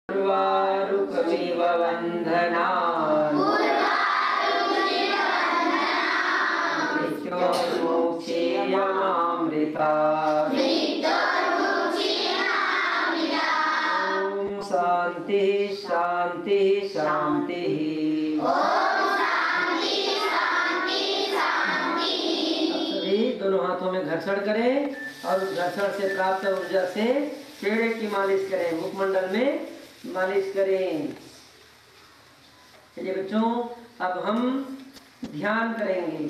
उर्वारुकमिव बन्धनान् मृत्योर्मुक्षीयमामृतात्। ॐ शान्ति शान्ति शान्तिः। सभी दोनों हाथों में घर्षण करें और उस घर्षण से प्राप्त ऊर्जा से चेहरे की मालिश करें, मुखमंडल में मालिश करें। चलिए बच्चों, अब हम ध्यान करेंगे।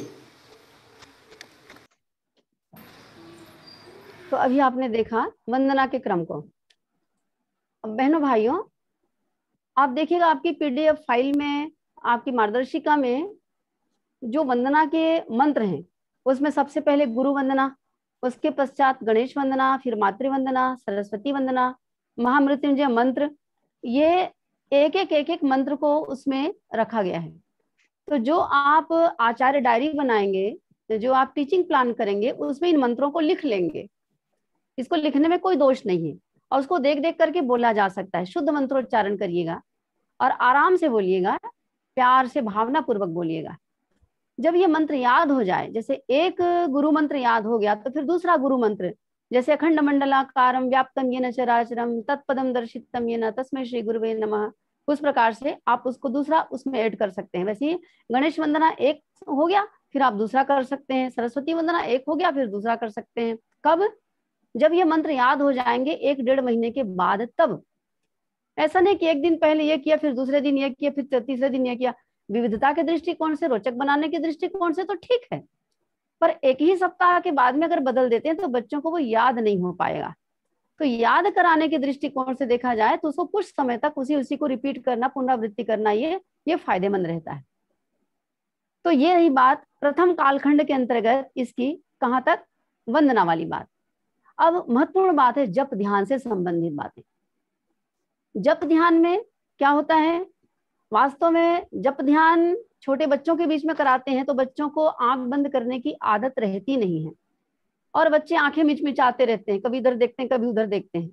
तो अभी आपने देखा वंदना के क्रम को। अब बहनों भाइयों, आप देखिएगा आपकी पीडीएफ फाइल में, आपकी मार्गदर्शिका में जो वंदना के मंत्र हैं, उसमें सबसे पहले गुरु वंदना, उसके पश्चात गणेश वंदना, फिर मातृ वंदना, सरस्वती वंदना, महामृत्युंजय मंत्र, ये एक एक मंत्र को उसमें रखा गया है। तो जो आप आचार्य डायरी बनाएंगे, तो जो आप टीचिंग प्लान करेंगे, उसमें इन मंत्रों को लिख लेंगे। इसको लिखने में कोई दोष नहीं है और उसको देख देख करके बोला जा सकता है। शुद्ध मंत्रोच्चारण करिएगा और आराम से बोलिएगा, प्यार से भावना पूर्वक बोलिएगा। जब ये मंत्र याद हो जाए, जैसे एक गुरु मंत्र याद हो गया तो फिर दूसरा गुरु मंत्र, जैसे अखंड मंडलाकारं व्याप्तम येन चराचरम तत्पदम दर्शितम येन तस्मै श्री गुरुवे नमः, उस प्रकार से आप उसको दूसरा उसमें ऐड कर सकते हैं। वैसे ही गणेश वंदना एक हो गया, फिर आप दूसरा कर सकते हैं। सरस्वती वंदना एक हो गया, फिर दूसरा कर सकते हैं। कब? जब ये मंत्र याद हो जाएंगे 1-1.5 महीने के बाद। तब ऐसा नहीं कि एक दिन पहले ये किया, फिर दूसरे दिन ये किया, फिर तीसरे दिन ये किया। विविधता के दृष्टिकोण से, रोचक बनाने के दृष्टिकोण से तो ठीक है, पर एक ही सप्ताह के बाद में अगर बदल देते हैं तो बच्चों को वो याद नहीं हो पाएगा। तो याद कराने के दृष्टिकोण से देखा जाए तो उसको कुछ समय तक उसी को रिपीट करना, पुनरावृत्ति करना, ये फायदेमंद रहता है। तो ये रही बात प्रथम कालखंड के अंतर्गत इसकी, कहां तक? वंदना वाली बात। अब महत्वपूर्ण बात है जप ध्यान से संबंधित बातें। जप ध्यान में क्या होता है? वास्तव में जप ध्यान छोटे बच्चों के बीच में कराते हैं तो बच्चों को आंख बंद करने की आदत रहती नहीं है और बच्चे आंखें मिचमिचाते रहते हैं, कभी इधर देखते हैं, कभी उधर देखते हैं,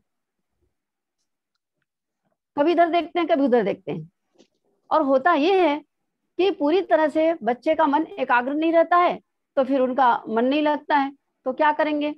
कभी इधर देखते हैं, कभी उधर देखते हैं। और होता यह है कि पूरी तरह से बच्चे का मन एकाग्र नहीं रहता है, तो फिर उनका मन नहीं लगता है। तो क्या करेंगे?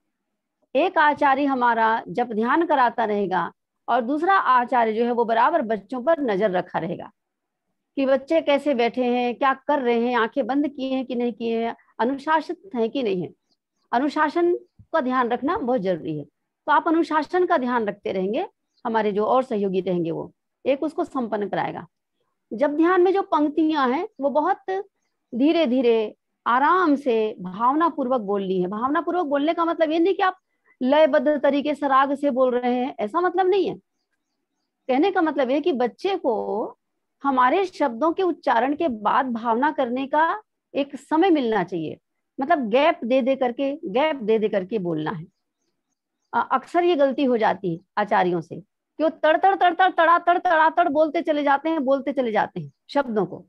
एक आचार्य हमारा जप ध्यान कराता रहेगा और दूसरा आचार्य जो है वो बराबर बच्चों पर नजर रखा रहेगा कि बच्चे कैसे बैठे हैं, क्या कर रहे हैं, आंखें बंद किए हैं कि नहीं किए हैं, अनुशासित है कि नहीं है। अनुशासन का ध्यान रखना बहुत जरूरी है। तो आप अनुशासन का ध्यान रखते रहेंगे, हमारे जो और सहयोगी रहेंगे वो एक उसको संपन्न कराएगा। जब ध्यान में जो पंक्तियां हैं वो बहुत धीरे धीरे आराम से भावना पूर्वक बोलनी है। भावना पूर्वक बोलने का मतलब ये नहीं कि आप लयबद्ध तरीके से राग से बोल रहे हैं, ऐसा मतलब नहीं है। कहने का मतलब है कि बच्चे को हमारे शब्दों के उच्चारण के बाद भावना करने का एक समय मिलना चाहिए। मतलब गैप दे दे करके बोलना है। अक्सर ये गलती हो जाती है आचार्यों से कि वो तड़ातड़ बोलते चले जाते हैं शब्दों को,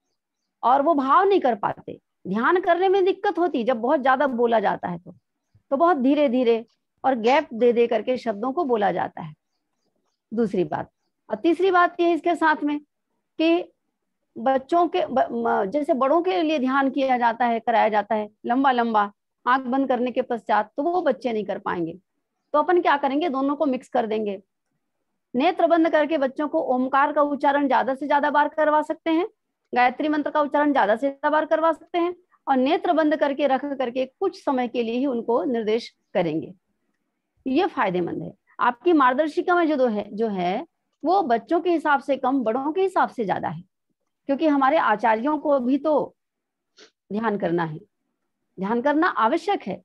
और वो भाव नहीं कर पाते। ध्यान करने में दिक्कत होती जब बहुत ज्यादा बोला जाता है तो बहुत धीरे धीरे और गैप दे करके शब्दों को बोला जाता है। दूसरी बात। और तीसरी बात ये इसके साथ में कि बच्चों के जैसे बड़ों के लिए ध्यान किया जाता है, कराया जाता है लंबा लंबा आंख बंद करने के पश्चात, तो वो बच्चे नहीं कर पाएंगे। तो अपन क्या करेंगे, दोनों को मिक्स कर देंगे। नेत्र बंद करके बच्चों को ओमकार का उच्चारण ज्यादा से ज्यादा बार करवा सकते हैं, गायत्री मंत्र का उच्चारण ज्यादा से ज्यादा बार करवा सकते हैं, और नेत्र बंद करके रख करके कुछ समय के लिए ही उनको निर्देश करेंगे। ये फायदेमंद है। आपकी मार्गदर्शिका में जो है वो बच्चों के हिसाब से कम, बड़ों के हिसाब से ज्यादा है, क्योंकि हमारे आचार्यों को भी तो ध्यान करना है, ध्यान करना आवश्यक है।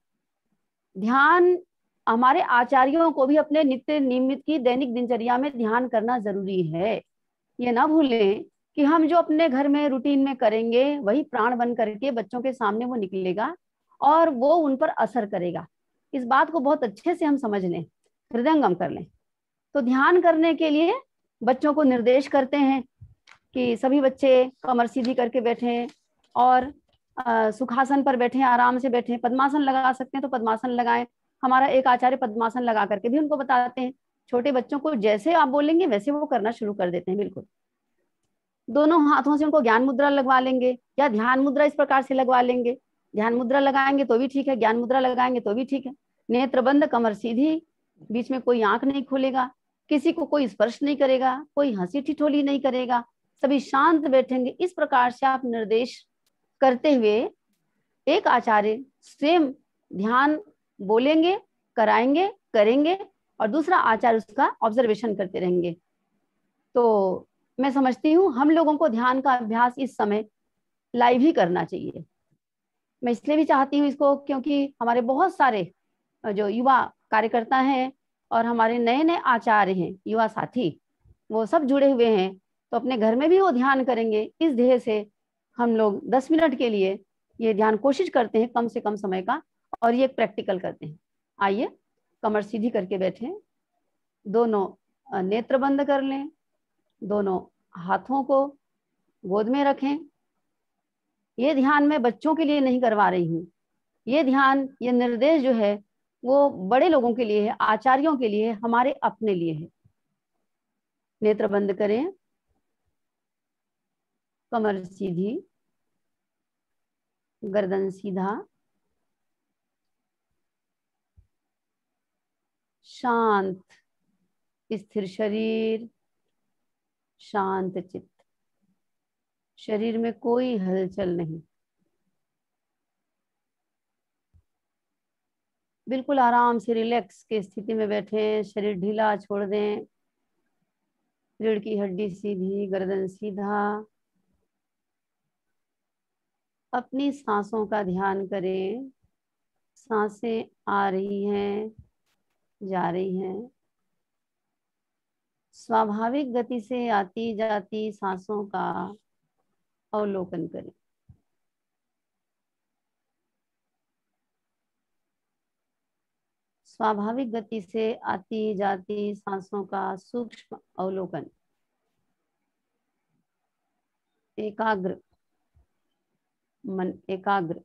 ध्यान हमारे आचार्यों को भी अपने नित्य नियमित की दैनिक दिनचर्या में ध्यान करना जरूरी है। ये ना भूलें कि हम जो अपने घर में रूटीन में करेंगे वही प्राण बन करके बच्चों के सामने वो निकलेगा और वो उन पर असर करेगा। इस बात को बहुत अच्छे से हम समझ लें, हृदयंगम कर लें। तो ध्यान करने के लिए बच्चों को निर्देश करते हैं कि सभी बच्चे कमर सीधी करके बैठें और सुखासन पर बैठें, आराम से बैठें। पद्मासन लगा सकते हैं तो पद्मासन लगाएं। हमारा एक आचार्य पद्मासन लगा करके भी उनको बताते हैं। छोटे बच्चों को जैसे आप बोलेंगे वैसे वो करना शुरू कर देते हैं। बिल्कुल दोनों हाथों से उनको ज्ञान मुद्रा लगवा लेंगे या ध्यान मुद्रा इस प्रकार से लगवा लेंगे। ध्यान मुद्रा लगाएंगे तो भी ठीक है, ज्ञान मुद्रा लगाएंगे तो भी ठीक है। नेत्र बंद, कमर सीधी, बीच में कोई आंख नहीं खोलेगा, किसी को कोई स्पर्श नहीं करेगा, कोई हंसी ठिठोली नहीं करेगा, सभी शांत बैठेंगे। इस प्रकार से आप निर्देश करते हुए एक आचार्य स्वयं ध्यान बोलेंगे, कराएंगे, करेंगे और दूसरा आचार्य उसका ऑब्जर्वेशन करते रहेंगे। तो मैं समझती हूँ हम लोगों को ध्यान का अभ्यास इस समय लाइव ही करना चाहिए। मैं इसलिए भी चाहती हूँ इसको क्योंकि हमारे बहुत सारे जो युवा कार्यकर्ता हैं और हमारे नए नए आचार्य हैं, युवा साथी, वो सब जुड़े हुए हैं। तो अपने घर में भी वो ध्यान करेंगे। इस ध्येय से हम लोग 10 मिनट के लिए ये ध्यान कोशिश करते हैं, कम से कम समय का, और ये प्रैक्टिकल करते हैं। आइए कमर सीधी करके बैठें, दोनों नेत्र बंद कर लें, दोनों हाथों को गोद में रखें। ये ध्यान मैं बच्चों के लिए नहीं करवा रही हूँ। ये ध्यान, ये निर्देश जो है वो बड़े लोगों के लिए है, आचार्यों के लिए है, हमारे अपने लिए है। नेत्र बंद करें, कमर सीधी, गर्दन सीधा, शांत स्थिर शरीर, शांत चित्त, शरीर में कोई हलचल नहीं, बिल्कुल आराम से रिलैक्स की स्थिति में बैठे। शरीर ढीला छोड़ दें, रीढ़ की हड्डी सीधी, गर्दन सीधा। अपनी सांसों का ध्यान करें। सांसें आ रही हैं, जा रही हैं। स्वाभाविक गति से आती जाती सांसों का अवलोकन करें। स्वाभाविक गति से आती जाती सांसों का सूक्ष्म अवलोकन। एकाग्र मन, एकाग्र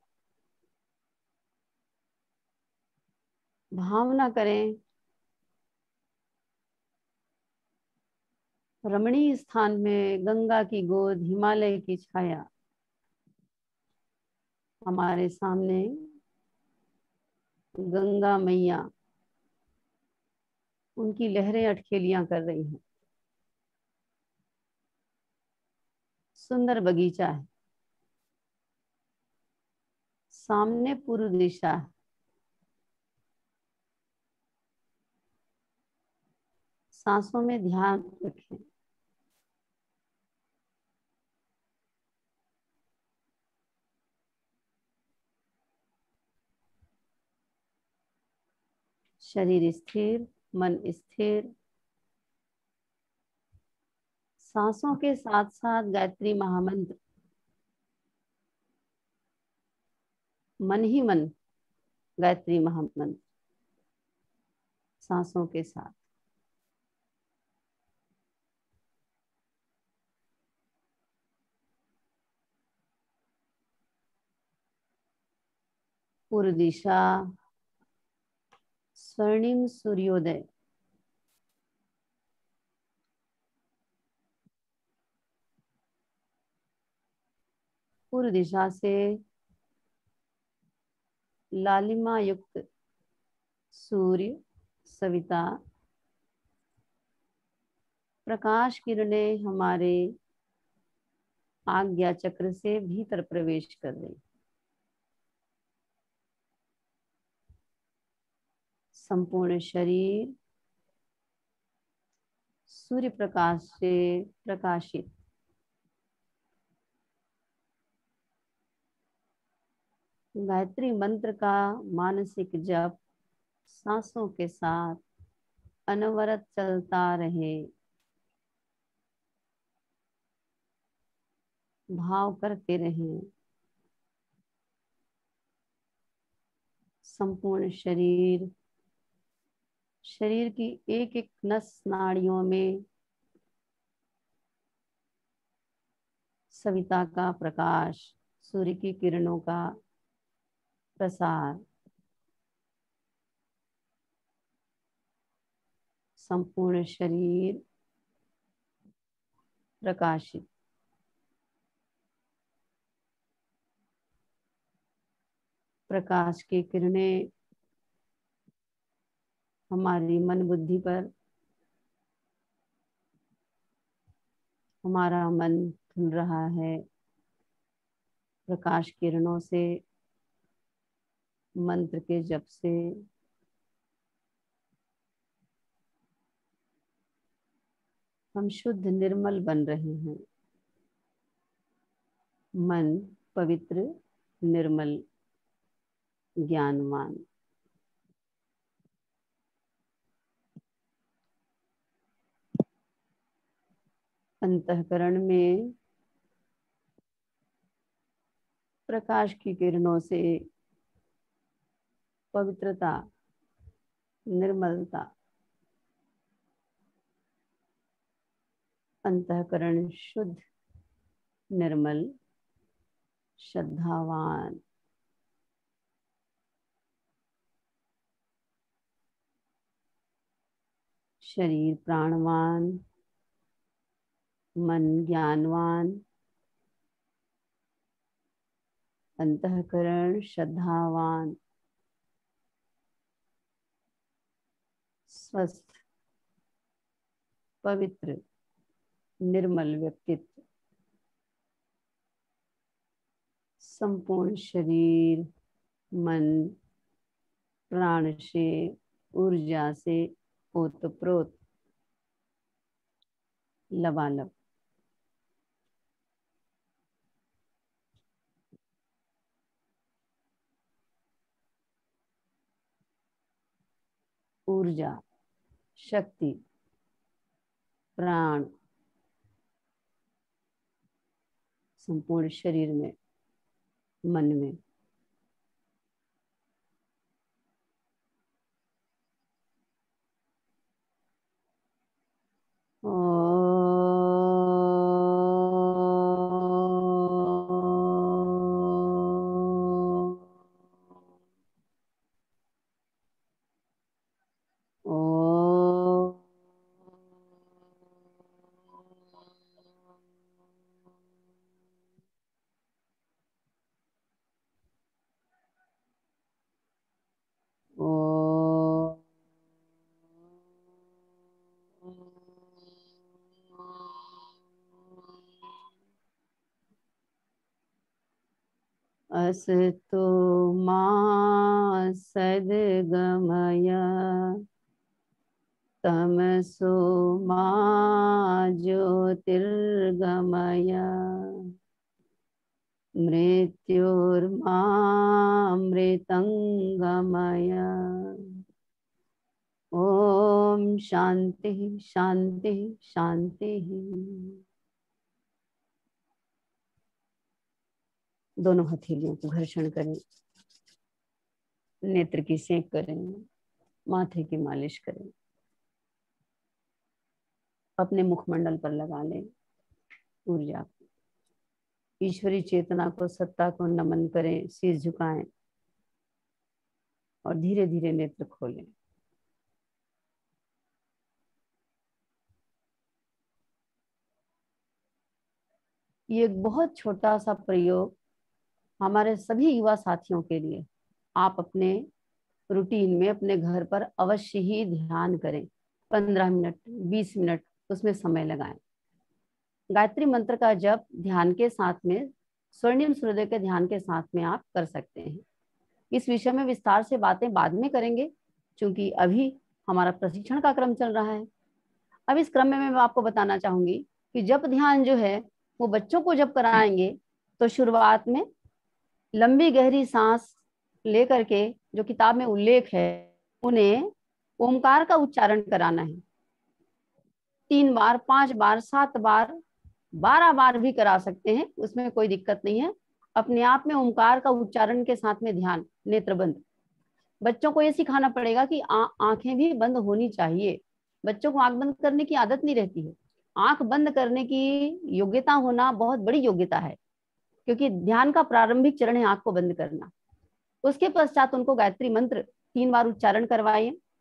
भावना करें। रमणीय स्थान में गंगा की गोद, हिमालय की छाया, हमारे सामने गंगा मैया उनकी लहरें अटखेलियां कर रही हैं। सुंदर बगीचा है, सामने पूर्व दिशा है। सांसों में ध्यान रखें। शरीर स्थिर, मन स्थिर। सांसों के साथ साथ गायत्री महामंत्र मन ही मन, गायत्री महामंत्र सांसों के साथ। पूर्व दिशा, स्वर्णिम सूर्योदय। पूर्व दिशा से लालिमा युक्त सूर्य, सविता, प्रकाश किरणें हमारे आज्ञा चक्र से भीतर प्रवेश कर रही। संपूर्ण शरीर सूर्य प्रकाश से प्रकाशित। गायत्री मंत्र का मानसिक जप सांसों के साथ अनवरत चलता रहे। भाव करते रहें। संपूर्ण शरीर, शरीर की एक एक नस नाड़ियों में सविता का प्रकाश, सूर्य की किरणों का प्रसार। संपूर्ण शरीर प्रकाशित। प्रकाश की किरणें हमारी मन बुद्धि पर, हमारा मन खुल रहा है। प्रकाश किरणों से, मंत्र के जप से हम शुद्ध निर्मल बन रहे हैं। मन पवित्र, निर्मल, ज्ञानवान। अंतःकरण में प्रकाश की किरणों से पवित्रता, निर्मलता, अंतःकरण शुद्ध, निर्मल, श्रद्धावान। शरीर प्राणवान, मन ज्ञानवान, अंतःकरण श्रद्धावान, स्वस्थ, पवित्र, निर्मल व्यक्तित्व। संपूर्ण शरीर, मन, प्राण से, ऊर्जा से ओतप्रोत, लबालब। ऊर्जा, शक्ति, प्राण संपूर्ण शरीर में, मन में। असतो मा सद्गमय, तमसो मा ज्योतिर्गमय, मृत्योर्मामृतंगमय। ओम शांति शांति शांति। दोनों हथेलियों को घर्षण करें, नेत्र की सेंक करें, माथे की मालिश करें, अपने मुखमंडल पर लगा लें ऊर्जा को। ईश्वरी चेतना को, सत्ता को नमन करें, शीश झुकाएं और धीरे धीरे नेत्र खोलें। ये एक बहुत छोटा सा प्रयोग हमारे सभी युवा साथियों के लिए आप अपने रूटीन में, अपने घर पर अवश्य ही ध्यान करें। 15 मिनट, 20 मिनट उसमें समय लगाएं। गायत्री मंत्र का जप ध्यान के साथ में, स्वर्णिम सूर्योदय के ध्यान के साथ में आप कर सकते हैं। इस विषय में विस्तार से बातें बाद में करेंगे, क्योंकि अभी हमारा प्रशिक्षण का क्रम चल रहा है। अब इस क्रम में मैं आपको बताना चाहूंगी कि जप ध्यान जो है वो बच्चों को जब कराएंगे तो शुरुआत में लंबी गहरी सांस लेकर के, जो किताब में उल्लेख है, उन्हें ओमकार का उच्चारण कराना है। 3 बार, 5 बार, 7 बार, 12 बार भी करा सकते हैं, उसमें कोई दिक्कत नहीं है। अपने आप में ओमकार का उच्चारण के साथ में ध्यान, नेत्र बंद। बच्चों को ये सिखाना पड़ेगा कि आंखें भी बंद होनी चाहिए। बच्चों को आंख बंद करने की आदत नहीं रहती है। आंख बंद करने की योग्यता होना बहुत बड़ी योग्यता है, क्योंकि ध्यान का प्रारंभिक चरण है आंख को बंद करना। उसके पश्चात उनको गायत्री मंत्र 3 बार उच्चारण करवाइए।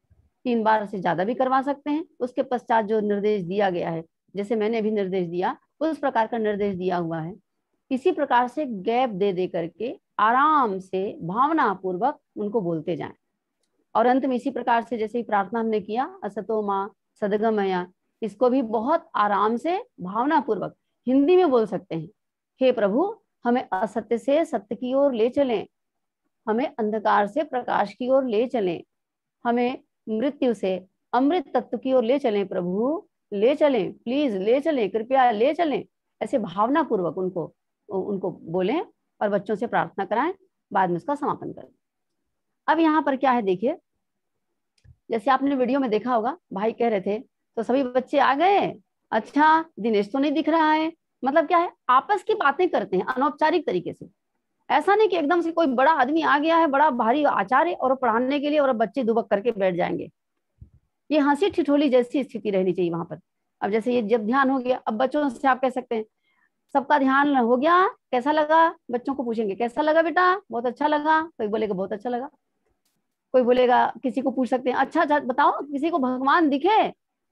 3 बार से ज्यादा भी करवा सकते हैं। उसके पश्चात जो निर्देश दिया गया है, जैसे मैंने अभी निर्देश दिया, उस प्रकार का निर्देश दिया हुआ है। इसी प्रकार से गैप दे दे करके आराम से भावना पूर्वक उनको बोलते जाएं। और अंत में इसी प्रकार से जैसे ही प्रार्थना हमने किया, असतो माँ सदगमया, इसको भी बहुत आराम से भावना पूर्वक हिंदी में बोल सकते हैं। हे प्रभु, हमें असत्य से सत्य की ओर ले चलें, हमें अंधकार से प्रकाश की ओर ले चलें, हमें मृत्यु से अमृत तत्व की ओर ले चलें, प्रभु ले चलें, प्लीज ले चलें, कृपया ले चलें। ऐसे भावना पूर्वक उनको उनको बोलें और बच्चों से प्रार्थना कराएं, बाद में उसका समापन करें। अब यहाँ पर क्या है देखिए, जैसे आपने वीडियो में देखा होगा, भाई कह रहे थे तो सभी बच्चे आ गए, अच्छा दिनेश तो नहीं दिख रहा है। मतलब क्या है, आपस की बातें करते हैं अनौपचारिक तरीके से। ऐसा नहीं कि एकदम से कोई बड़ा आदमी आ गया है, बड़ा भारी आचार्य, और पढ़ाने के लिए, और बच्चे दुबक करके बैठ जाएंगे। ये हंसी ठिठोली जैसी स्थिति रहनी चाहिए वहां पर। अब जैसे ये जब ध्यान हो गया, अब बच्चों से आप कह सकते हैं सबका ध्यान हो गया, कैसा लगा, बच्चों को पूछेंगे कैसा लगा बेटा, बहुत अच्छा लगा, कोई बोलेगा बहुत अच्छा लगा, कोई बोलेगा, किसी को पूछ सकते हैं अच्छा बताओ किसी को भगवान दिखे,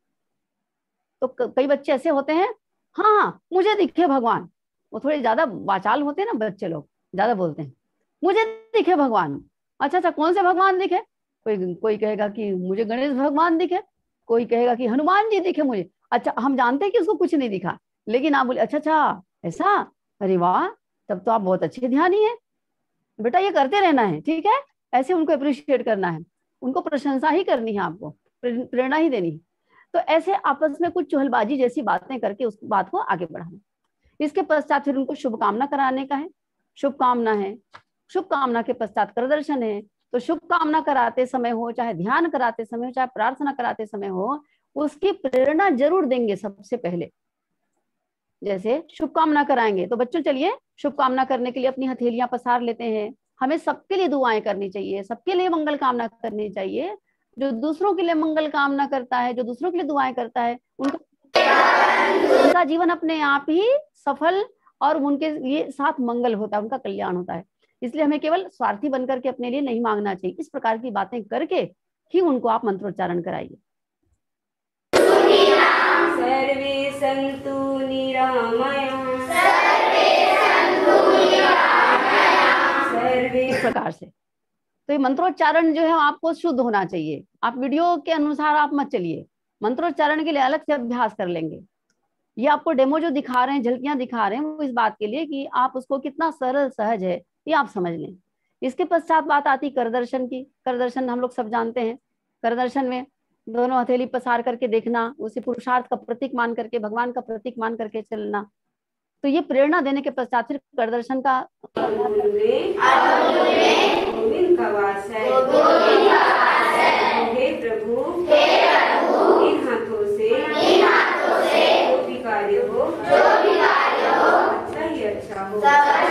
तो कई बच्चे ऐसे होते हैं, हाँ हाँ मुझे दिखे भगवान। वो थोड़े ज्यादा वाचाल होते हैं ना बच्चे लोग, ज्यादा बोलते हैं, मुझे दिखे भगवान। अच्छा अच्छा कौन से भगवान दिखे, कोई कहेगा कि मुझे गणेश भगवान दिखे, कोई कहेगा कि हनुमान जी दिखे मुझे। अच्छा, हम जानते हैं कि उसको कुछ नहीं दिखा, लेकिन आप बोले अच्छा अच्छा ऐसा, अरे वाह, तब तो आप बहुत अच्छे ध्यानी है बेटा, ये करते रहना है, ठीक है। ऐसे उनको अप्रिशिएट करना है, उनको प्रशंसा ही करनी है, आपको प्रेरणा ही देनी है। तो ऐसे आपस में कुछ चुहलबाजी जैसी बातें करके उस बात को आगे बढ़ाना। इसके पश्चात फिर उनको शुभकामना कराने का है, शुभकामना है, शुभकामना के पश्चात करदर्शन है। तो शुभकामना कराते समय हो, चाहे ध्यान कराते समय हो, चाहे प्रार्थना कराते समय हो, उसकी प्रेरणा जरूर देंगे सबसे पहले। जैसे शुभकामना कराएंगे तो बच्चों चलिए शुभकामना करने के लिए अपनी हथेलियां पसार लेते हैं। हमें सबके लिए दुआएं करनी चाहिए, सबके लिए मंगल कामना करनी चाहिए। जो दूसरों के लिए मंगल कामना करता है, जो दूसरों के लिए दुआएं करता है, उनका जीवन अपने आप ही सफल और उनके लिए साथ मंगल होता है, उनका कल्याण होता है। इसलिए हमें केवल स्वार्थी बनकर के अपने लिए नहीं मांगना चाहिए, इस प्रकार की बातें करके ही उनको आप मंत्रोच्चारण कराइए। सर्वे सन्तु निरामया, इस प्रकार से। तो ये मंत्रोच्चारण जो है आपको शुद्ध होना चाहिए। आप वीडियो के अनुसार आप मत चलिए, मंत्रोच्चारण के लिए अलग से अभ्यास कर लेंगे। ये आपको डेमो जो दिखा रहे हैं, झलकियां दिखा रहे हैं, वो इस बात के लिए कि आप उसको कितना सरल सहज है ये आप समझ लें। इसके पश्चात बात आती करदर्शन की। करदर्शन हम लोग सब जानते हैं। करदर्शन में दोनों हथेली पसार करके देखना, उसे पुरुषार्थ का प्रतीक मान करके, भगवान का प्रतीक मान करके चलना। तो ये प्रेरणा देने के पश्चात फिर करदर्शन का गोविंद का वास है, हे प्रभु इन हाथों से जो भी कार्य हो अच्छा ही अच्छा हो।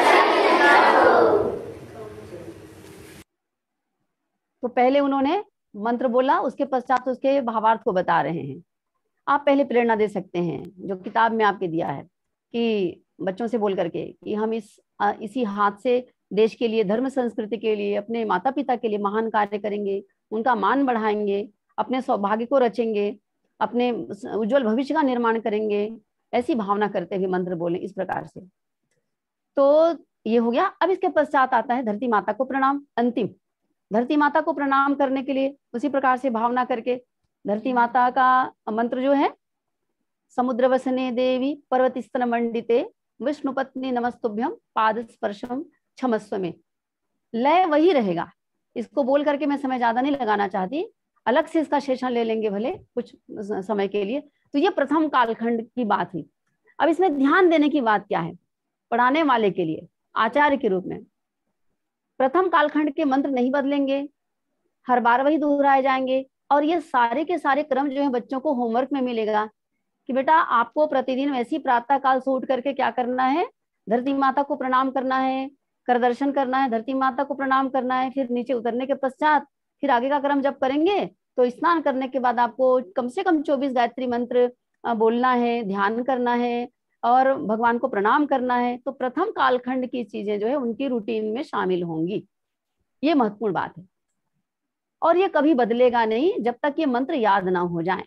तो पहले उन्होंने मंत्र बोला, उसके पश्चात उसके भावार्थ को बता रहे हैं। आप पहले प्रेरणा दे सकते हैं, जो किताब में आपके दिया है कि बच्चों से बोल करके कि हम इसी हाथ से देश के लिए, धर्म संस्कृति के लिए, अपने माता पिता के लिए महान कार्य करेंगे, उनका मान बढ़ाएंगे, अपने सौभाग्य को रचेंगे, अपने उज्जवल भविष्य का निर्माण करेंगे। ऐसी भावना करते हुए मंत्र बोलें इस प्रकार से। तो ये हो गया। अब इसके पश्चात आता है धरती माता को प्रणाम। अंतिम धरती माता को प्रणाम करने के लिए उसी प्रकार से भावना करके धरती माता का मंत्र जो है, समुद्र वसने देवी पर्वत स्तन मंडिते विष्णु पत्नी नमस्तुभ्यम पाद स्पर्शम क्षमस्व में, लय वही रहेगा। इसको बोल करके मैं समय ज्यादा नहीं लगाना चाहती, अलग से इसका शेषण ले लेंगे भले कुछ समय के लिए। तो ये प्रथम कालखंड की बात हुई। अब इसमें ध्यान देने की बात क्या है, पढ़ाने वाले के लिए आचार्य के रूप में प्रथम कालखंड के मंत्र नहीं बदलेंगे, हर बार वही दोहराए जाएंगे। और ये सारे के सारे क्रम जो है बच्चों को होमवर्क में मिलेगा कि बेटा आपको प्रतिदिन वैसी प्रातः काल से उठ करके क्या करना है, धरती माता को प्रणाम करना है, करदर्शन करना है, धरती माता को प्रणाम करना है। फिर नीचे उतरने के पश्चात फिर आगे का क्रम जब करेंगे तो स्नान करने के बाद आपको कम से कम 24 गायत्री मंत्र बोलना है, ध्यान करना है और भगवान को प्रणाम करना है। तो प्रथम कालखंड की चीजें जो है उनकी रूटीन में शामिल होंगी। ये महत्वपूर्ण बात है। और ये कभी बदलेगा नहीं जब तक ये मंत्र याद ना हो जाए।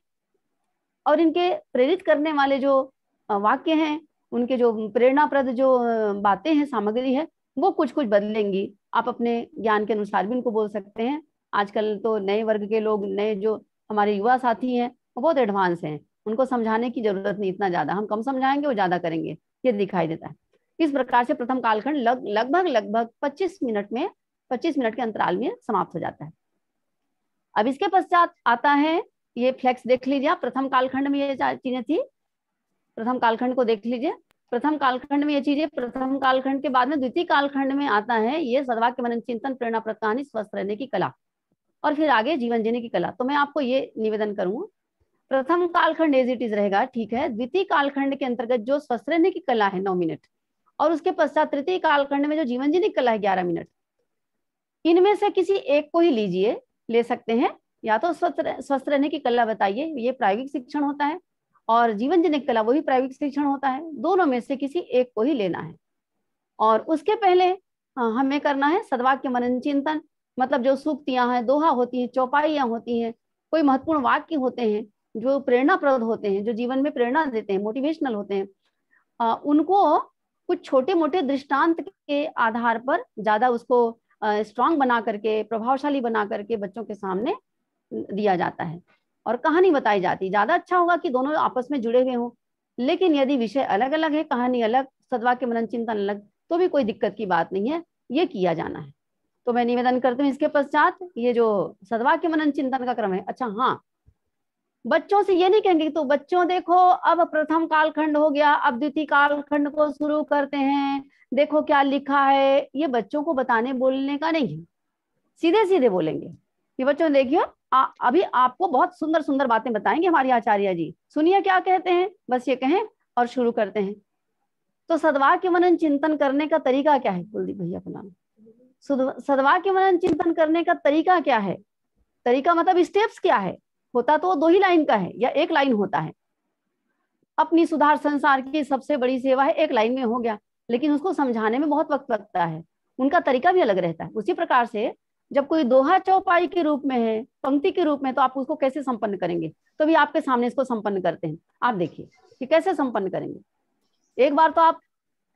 और इनके प्रेरित करने वाले जो वाक्य हैं, उनके जो प्रेरणाप्रद जो बातें हैं, सामग्री है, वो कुछ कुछ बदलेंगी। आप अपने ज्ञान के अनुसार भी उनको बोल सकते हैं। आजकल तो नए वर्ग के लोग, नए जो हमारे युवा साथी हैं, वो बहुत एडवांस हैं, उनको समझाने की जरूरत नहीं इतना ज्यादा, हम कम समझाएंगे वो ज्यादा करेंगे, ये दिखाई देता है। इस प्रकार से प्रथम कालखंड लगभग 25 मिनट में, 25 मिनट के अंतराल में समाप्त हो जाता है। अब इसके पश्चात आता है, ये फ्लेक्स देख लीजिए आप, प्रथम कालखंड में ये चीजें थी, प्रथम कालखंड को देख लीजिए, प्रथम कालखंड में ये चीजें। प्रथम कालखंड के बाद में द्वितीय कालखंड में आता है ये सद्वाक्य मनन चिंतन, प्रेरणा कहानी, स्वस्थ रहने की कला, और फिर आगे जीवन जीने की कला। तो मैं आपको ये निवेदन करूंगा, प्रथम कालखंड एज इट इज रहेगा, ठीक है। द्वितीय कालखंड के अंतर्गत जो स्वस्थ रहने की कला है 9 मिनट, और उसके पश्चात तृतीय कालखंड में जो जीवन जीने की कला है 11 मिनट, इनमें से किसी एक को ही लीजिए, ले सकते हैं। या तो स्वस्थ रहने की कला बताइए, ये प्रायोगिक शिक्षण होता है, और जीवन जीने की कला वो भी प्रायोगिक शिक्षण होता है, दोनों में से किसी एक को ही लेना है। और उसके पहले हमें करना है सद्वाक्य मनन चिंतन, मतलब जो सूक्तियां हैं, दोहा होती हैं, चौपाइयां होती हैं, कोई महत्वपूर्ण वाक्य होते हैं जो प्रेरणाप्रद होते हैं, जो जीवन में प्रेरणा देते हैं, मोटिवेशनल होते हैं, उनको कुछ छोटे मोटे दृष्टांत के आधार पर ज्यादा उसको स्ट्रांग बना करके, प्रभावशाली बना करके बच्चों के सामने दिया जाता है, और कहानी बताई जाती है। ज्यादा अच्छा होगा कि दोनों आपस में जुड़े हुए हों, लेकिन यदि विषय अलग अलग है, कहानी अलग, सद्वाक्य मनन चिंतन अलग, तो भी कोई दिक्कत की बात नहीं है, ये किया जाना है। तो मैं निवेदन करती हूँ इसके पश्चात ये जो सद्वाक्य मनन चिंतन का क्रम है। अच्छा हाँ, बच्चों से ये नहीं कहेंगे तो बच्चों देखो अब प्रथम कालखंड हो गया, अब द्वितीय कालखंड को शुरू करते हैं, देखो क्या लिखा है, ये बच्चों को बताने बोलने का नहीं है, सीधे सीधे बोलेंगे कि बच्चों देखिए अभी आपको बहुत सुंदर सुंदर बातें बताएंगे हमारी आचार्य जी, सुनिए क्या कहते हैं, बस ये कहें और शुरू करते हैं। तो सद्वाक्य मनन चिंतन करने का तरीका क्या है, कुलदीप भैया का नाम। सद्वाक्य मनन चिंतन करने का तरीका क्या है, तरीका मतलब स्टेप्स क्या है, होता तो 2 ही लाइन का है या 1 लाइन होता है। अपनी सुधार संसार की सबसे बड़ी सेवा है, 1 लाइन में हो गया, लेकिन उसको समझाने में बहुत वक्त लगता है, उनका तरीका भी अलग रहता है। उसी प्रकार से जब कोई दोहा चौपाई के रूप में है, पंक्ति के रूप में, तो आप उसको कैसे संपन्न करेंगे, तो भी आपके सामने इसको संपन्न करते हैं। आप देखिए कि कैसे संपन्न करेंगे। एक बार तो आप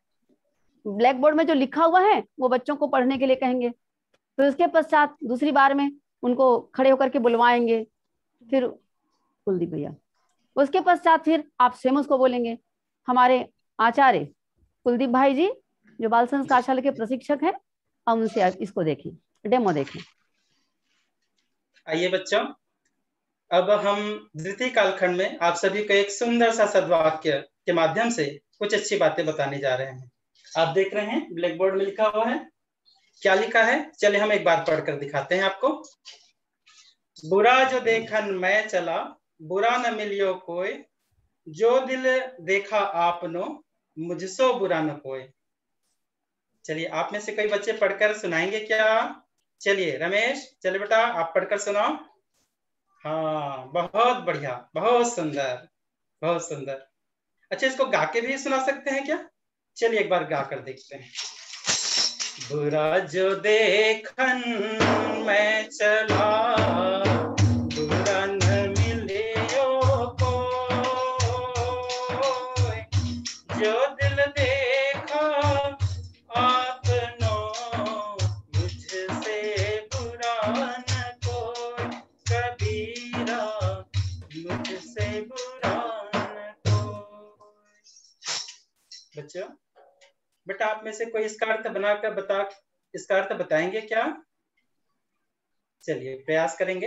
ब्लैक बोर्ड में जो लिखा हुआ है वो बच्चों को पढ़ने के लिए कहेंगे, फिर उसके पश्चात दूसरी बार में उनको खड़े होकर के बुलवाएंगे, फिर कुलदीप भैया, उसके पश्चात फिर आप स्वयं उसको बोलेंगे। हमारे आचार्य कुलदीप भाई जी जो बाल संस्कार शाला के प्रशिक्षक हैं, हम उनसे इसको देखें, डेमो देखें। आइए बच्चों, अब हम द्वितीय कालखंड में आप सभी को एक सुंदर सा सद्वाक्य के माध्यम से कुछ अच्छी बातें बताने जा रहे हैं। आप देख रहे हैं ब्लैक बोर्ड में लिखा हुआ है, क्या लिखा है, चलिए हम एक बार पढ़कर दिखाते हैं आपको। बुरा जो देखन मैं चला, बुरा न मिलियो कोई, जो दिल देखा आपनो, मुझसो बुरा न कोई। चलिए आप में से कई बच्चे पढ़कर सुनाएंगे क्या? चलिए रमेश, चलिए बेटा आप पढ़कर सुनाओ। हाँ बहुत बढ़िया, बहुत सुंदर, बहुत सुंदर। अच्छा इसको गा के भी सुना सकते हैं क्या? चलिए एक बार गा कर देखते हैं। बुरा जो देखन मैं चला, बुरा न मिलियो कोई, जो दिल देखा आपनो, मुझसे बुरा न कोई, कबीरा मुझसे बुरा न कोई। बच्चों बेटा आप में से कोई इसका अर्थ बनाकर इसका अर्थ बताएंगे क्या? चलिए प्रयास करेंगे।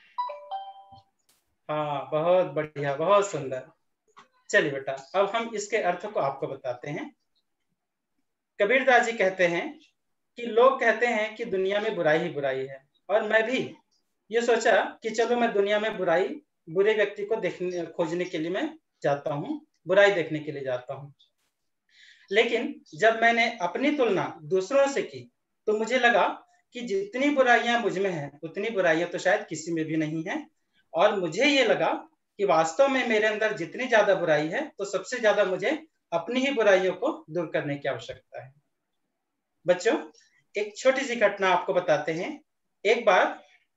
हाँ बहुत बढ़िया, बहुत सुंदर। चलिए बेटा अब हम इसके अर्थ को आपको बताते हैं। कबीरदास जी कहते हैं कि लोग कहते हैं कि दुनिया में बुराई ही बुराई है, और मैं भी ये सोचा कि चलो मैं दुनिया में बुरे व्यक्ति को खोजने के लिए मैं जाता हूँ, बुराई देखने के लिए जाता हूँ। लेकिन जब मैंने अपनी तुलना दूसरों से की तो मुझे लगा कि जितनी बुराइयां मुझ में हैं उतनी बुराइयां तो शायद किसी में भी नहीं है, और मुझे ये लगा कि वास्तव में मेरे अंदर जितनी ज्यादा बुराई है तो सबसे ज्यादा मुझे अपनी ही बुराइयों को दूर करने की आवश्यकता है। बच्चों एक छोटी सी घटना आपको बताते हैं। एक बार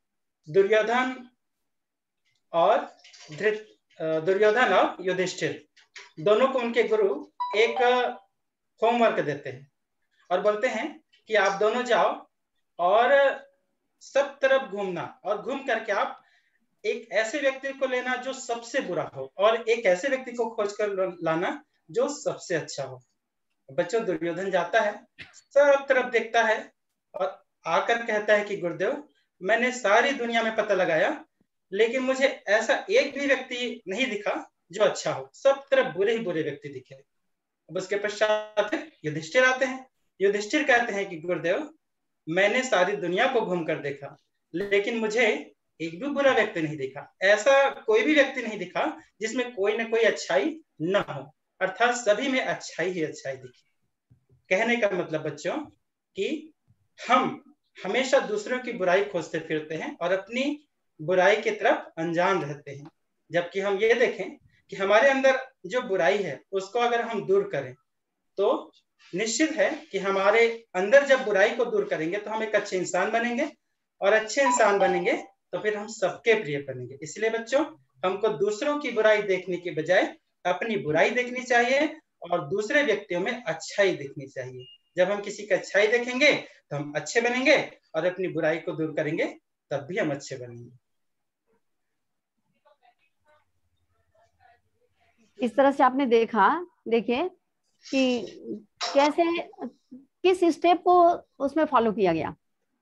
दुर्योधन और दुर्योधन और युधिष्ठिर दोनों को उनके गुरु एक होमवर्क देते हैं और बोलते हैं कि आप दोनों जाओ और सब तरफ घूमना, और घूम करके आप एक ऐसे व्यक्ति को लेना जो सबसे बुरा हो और एक ऐसे व्यक्ति को खोज कर लाना जो सबसे अच्छा हो। बच्चों, दुर्योधन जाता है, सब तरफ देखता है और आकर कहता है कि गुरुदेव, मैंने सारी दुनिया में पता लगाया, लेकिन मुझे ऐसा एक भी व्यक्ति नहीं दिखा जो अच्छा हो, सब तरफ बुरे ही बुरे व्यक्ति दिखे। अब उसके पश्चात युधिष्ठिर आते हैं। युधिष्ठिर कहते हैं कि गुरुदेव, मैंने सारी दुनिया को घूम कर देखा, लेकिन मुझे एक भी बुरा व्यक्ति नहीं दिखा, ऐसा कोई भी व्यक्ति नहीं दिखा जिसमें कोई ना कोई अच्छाई न हो, अर्थात सभी में अच्छाई ही अच्छाई दिखी। कहने का मतलब बच्चों कि हम हमेशा दूसरों की बुराई खोजते फिरते हैं और अपनी बुराई की तरफ अनजान रहते हैं, जबकि हम ये देखें कि हमारे अंदर जो बुराई है उसको अगर हम दूर करें तो निश्चित है कि हमारे अंदर जब बुराई को दूर करेंगे तो हम एक अच्छे इंसान बनेंगे, और अच्छे इंसान बनेंगे तो फिर हम सबके प्रिय बनेंगे। इसलिए बच्चों, हमको दूसरों की बुराई देखने के बजाय अपनी बुराई देखनी चाहिए और दूसरे व्यक्तियों में अच्छाई देखनी चाहिए। जब हम किसी की अच्छाई देखेंगे तो हम अच्छे बनेंगे, और अपनी बुराई को दूर करेंगे तब भी हम अच्छे बनेंगे। इस तरह से आपने देखा, देखिए कि कैसे किस स्टेप को उसमें फॉलो किया गया।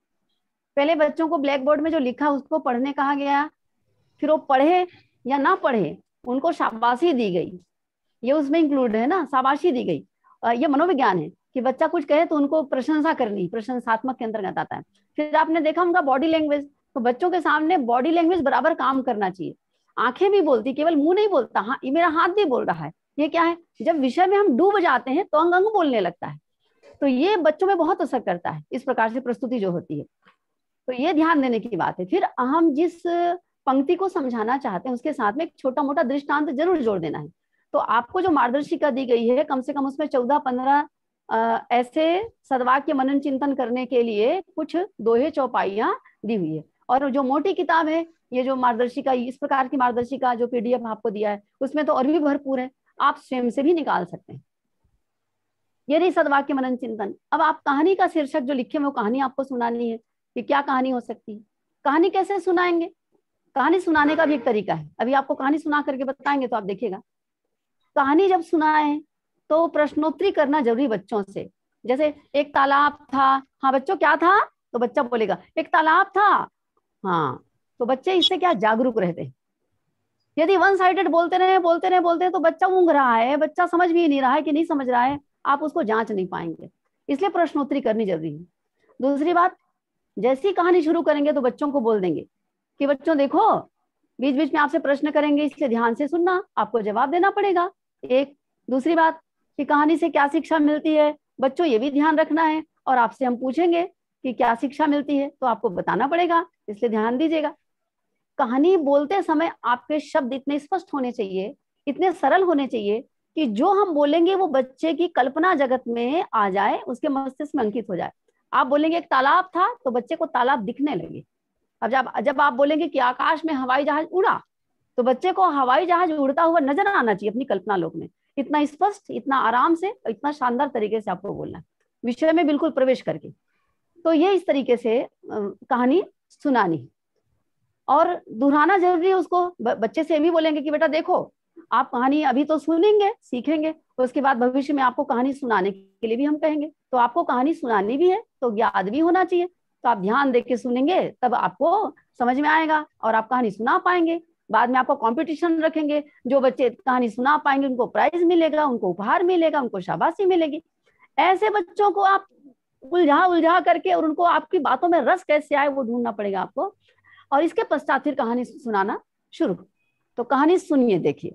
पहले बच्चों को ब्लैक बोर्ड में जो लिखा उसको पढ़ने कहा गया, फिर वो पढ़े या ना पढ़े उनको शाबाशी दी गई, ये उसमें इंक्लूड है ना, शाबाशी दी गई। ये मनोविज्ञान है कि बच्चा कुछ कहे तो उनको प्रशंसा करनी, प्रशंसात्मक के अंतर्गत आता है। फिर आपने देखा उनका बॉडी लैंग्वेज, तो बच्चों के सामने बॉडी लैंग्वेज बराबर काम करना चाहिए। आंखें भी बोलती, केवल मुंह नहीं बोलता, हाँ ये मेरा हाथ भी बोल रहा है। ये क्या है, जब विषय में हम डूब जाते हैं तो अंग अंग बोलने लगता है, तो ये बच्चों में बहुत असर करता है इस प्रकार से प्रस्तुति जो होती है। तो ये ध्यान देने की बात है। फिर हम जिस पंक्ति को समझाना चाहते हैं उसके साथ में एक छोटा मोटा दृष्टांत जरूर जोड़ देना है। तो आपको जो मार्गदर्शिका दी गई है कम से कम उसमें 14-15 ऐसे सद्वाक्य मनन चिंतन करने के लिए कुछ दोहे चौपाइयां दी हुई है। और जो मोटी किताब है, ये जो मार्गदर्शिका, इस प्रकार की मार्गदर्शिका जो PDF आपको दिया है उसमें तो और भी भरपूर है, आप स्वयं से भी निकाल सकते हैं। ये रही सद्वाक्य मनन चिंतन। अब आप कहानी का शीर्षक जो लिखे वो कहानी आपको सुनानी है कि क्या कहानी हो सकती है। कहानी कैसे सुनाएंगे, कहानी सुनाने का भी एक तरीका है, अभी आपको कहानी सुना करके बताएंगे तो आप देखिएगा। कहानी जब सुनाए तो प्रश्नोत्तरी करना जरूरी बच्चों से। जैसे एक तालाब था, हाँ बच्चों क्या था, तो बच्चा बोलेगा एक तालाब था, हाँ, तो बच्चे इससे क्या जागरूक रहते हैं। यदि वन साइडेड बोलते रहे तो बच्चा ऊँघ रहा है, बच्चा समझ भी नहीं रहा है कि नहीं समझ रहा है, आप उसको जांच नहीं पाएंगे, इसलिए प्रश्नोत्तरी करनी जरूरी है। दूसरी बात, जैसी कहानी शुरू करेंगे तो बच्चों को बोल देंगे कि बच्चों देखो बीच बीच में आपसे प्रश्न करेंगे, इसलिए ध्यान से सुनना, आपको जवाब देना पड़ेगा। एक दूसरी बात कि कहानी से क्या शिक्षा मिलती है, बच्चों ये भी ध्यान रखना है, और आपसे हम पूछेंगे कि क्या शिक्षा मिलती है तो आपको बताना पड़ेगा, इसलिए ध्यान दीजिएगा। कहानी बोलते समय आपके शब्द इतने स्पष्ट होने चाहिए, इतने सरल होने चाहिए कि जो हम बोलेंगे वो बच्चे की कल्पना जगत में आ जाए, उसके मस्तिष्क में अंकित हो जाए। आप बोलेंगे एक तालाब था तो बच्चे को तालाब दिखने लगे। अब जब आप बोलेंगे कि आकाश में हवाई जहाज उड़ा तो बच्चे को हवाई जहाज उड़ता हुआ नजर आना चाहिए अपनी कल्पना लोक में। इतना स्पष्ट, इतना आराम से, इतना शानदार तरीके से आपको बोलना है, विषय में बिल्कुल प्रवेश करके। तो ये इस तरीके से कहानी सुनानी है और दोहराना जरूरी है उसको। बच्चे से भी बोलेंगे कि बेटा देखो आप कहानी अभी तो सुनेंगे, सीखेंगे, उसके बाद भविष्य में आपको कहानी सुनाने के लिए भी हम कहेंगे, तो आपको कहानी सुनानी भी है तो याद भी होना चाहिए। तो आप ध्यान देके सुनेंगे तब आपको समझ में आएगा और आप कहानी सुना पाएंगे। बाद में आपको कंपटीशन रखेंगे, जो बच्चे कहानी सुना पाएंगे उनको प्राइज मिलेगा, उनको उपहार मिलेगा, उनको शाबाशी मिलेगी। ऐसे बच्चों को आप उलझा करके और उनको आपकी बातों में रस कैसे आए वो ढूंढना पड़ेगा आपको, और इसके पश्चात फिर कहानी सुनाना शुरू। तो कहानी सुनिए, देखिए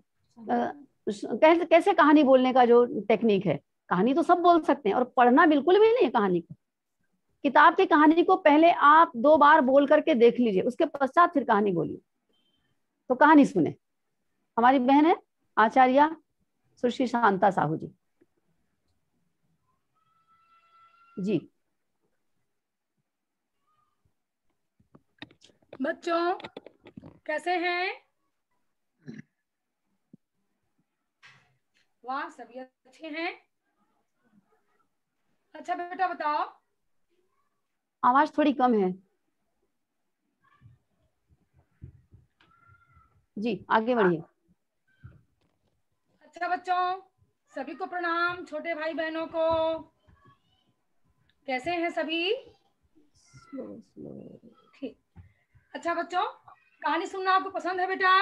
कैसे कहानी बोलने का जो टेक्निक है। कहानी तो सब बोल सकते हैं और पढ़ना बिल्कुल भी नहीं है कहानी को। किताब की कहानी को पहले आप 2 बार बोल करके देख लीजिए, उसके पश्चात फिर कहानी बोलिए। तो कहानी सुने। हमारी बहन है आचार्य सुश्री शांता साहू जी। जी बच्चों कैसे हैं? वाह, सभी अच्छे हैं। अच्छा बेटा बताओ। आवाज थोड़ी कम है जी, आगे बढ़िए। अच्छा बच्चों, सभी को प्रणाम, छोटे भाई बहनों को। कैसे हैं सभी? ठीक। अच्छा बच्चों, कहानी सुनना आपको पसंद है बेटा?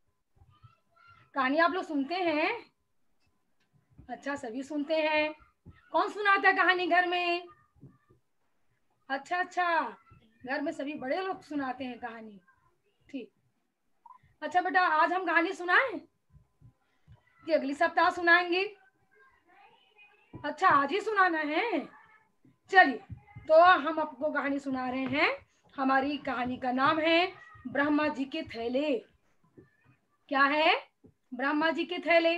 कहानी आप लोग सुनते हैं? अच्छा, सभी सुनते हैं। कौन सुनाता है कहानी घर में? अच्छा अच्छा, घर में सभी बड़े लोग सुनाते हैं कहानी। ठीक। अच्छा बेटा, आज हम कहानी सुनाएं कि अगली सप्ताह सुनाएंगे? अच्छा, आज ही सुनाना है। चलिए, तो हम आपको कहानी सुना रहे हैं। हमारी कहानी का नाम है ब्रह्मा जी के थैले। क्या है? ब्रह्मा जी के थैले।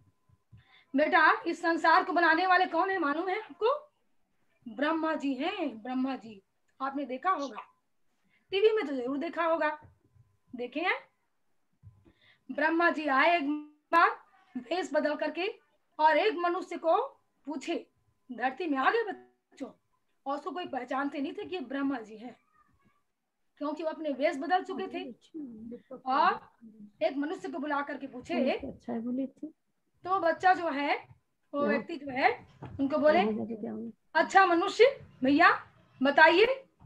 बेटा, इस संसार को बनाने वाले कौन है मालूम है आपको? ब्रह्मा जी हैं, ब्रह्मा जी। आपने देखा होगा, टीवी में तो जरूर देखा होगा। देखे हैं? ब्रह्मा जी आए एक बार भेष बदल करके और एक मनुष्य को पूछे, धरती में आ गए बच्चों, और उसको कोई पहचानते नहीं थे कि ये ब्रह्मा जी हैं, क्योंकि वो अपने वेश बदल चुके थे। और एक मनुष्य को बुला करके पूछे, अच्छा है बोले थे। तो बच्चा जो है, वो व्यक्ति जो है, उनको बोले, अच्छा मनुष्य भैया बताइए,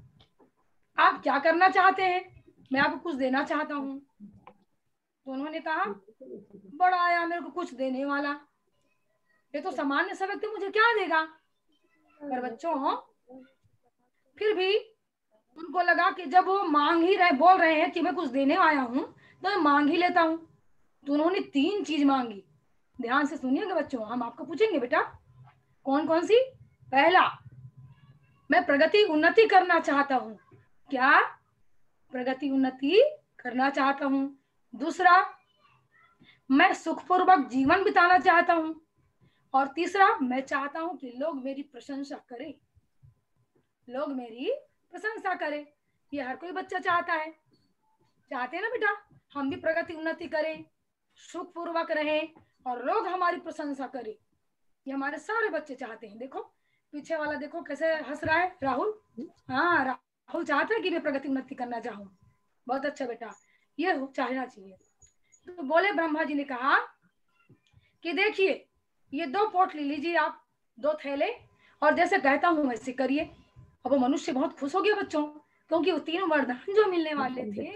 आप क्या करना चाहते हैं? मैं आपको कुछ देना चाहता हूँ। तो उन्होंने कहा, बड़ा आया मेरे को कुछ देने वाला, ये तो सामान्य सा व्यक्ति मुझे क्या देगा? पर बच्चों, फिर भी उनको लगा कि जब वो मांग ही रहे, बोल रहे हैं कि मैं कुछ देने आया हूँ, तो मैं मांग ही लेता हूँ। तो उन्होंने 3 चीज मांगी। ध्यान से सुनिएगा बच्चों, हम आपको पूछेंगे बेटा कौन कौन सी। पहला, मैं प्रगति उन्नति करना चाहता हूँ। क्या? प्रगति उन्नति करना चाहता हूँ। दूसरा, मैं सुखपूर्वक जीवन बिताना चाहता हूँ। और तीसरा, मैं चाहता हूँ कि लोग मेरी प्रशंसा करें, लोग मेरी प्रशंसा करें। ये हर कोई बच्चा चाहता है। चाहते हैं ना बेटा, हम भी प्रगति उन्नति करें, सुखपूर्वक रहें और लोग हमारी प्रशंसा करें। ये हमारे सारे बच्चे चाहते हैं। देखो पीछे वाला, देखो कैसे हंस रहा है, राहुल। हाँ, राहुल चाहता है कि मैं प्रगति उन्नति करना चाहूँ। बहुत अच्छा बेटा, ये चाहना चाहिए। तो बोले, ब्रह्मा जी ने कहा कि देखिए, ये 2 पोटली लीजिए आप, 2 थैले, और जैसे कहता हूँ वैसे करिए। अब वो मनुष्य बहुत खुश हो गया बच्चों, क्योंकि वो 3 वरदान जो मिलने वाले थे,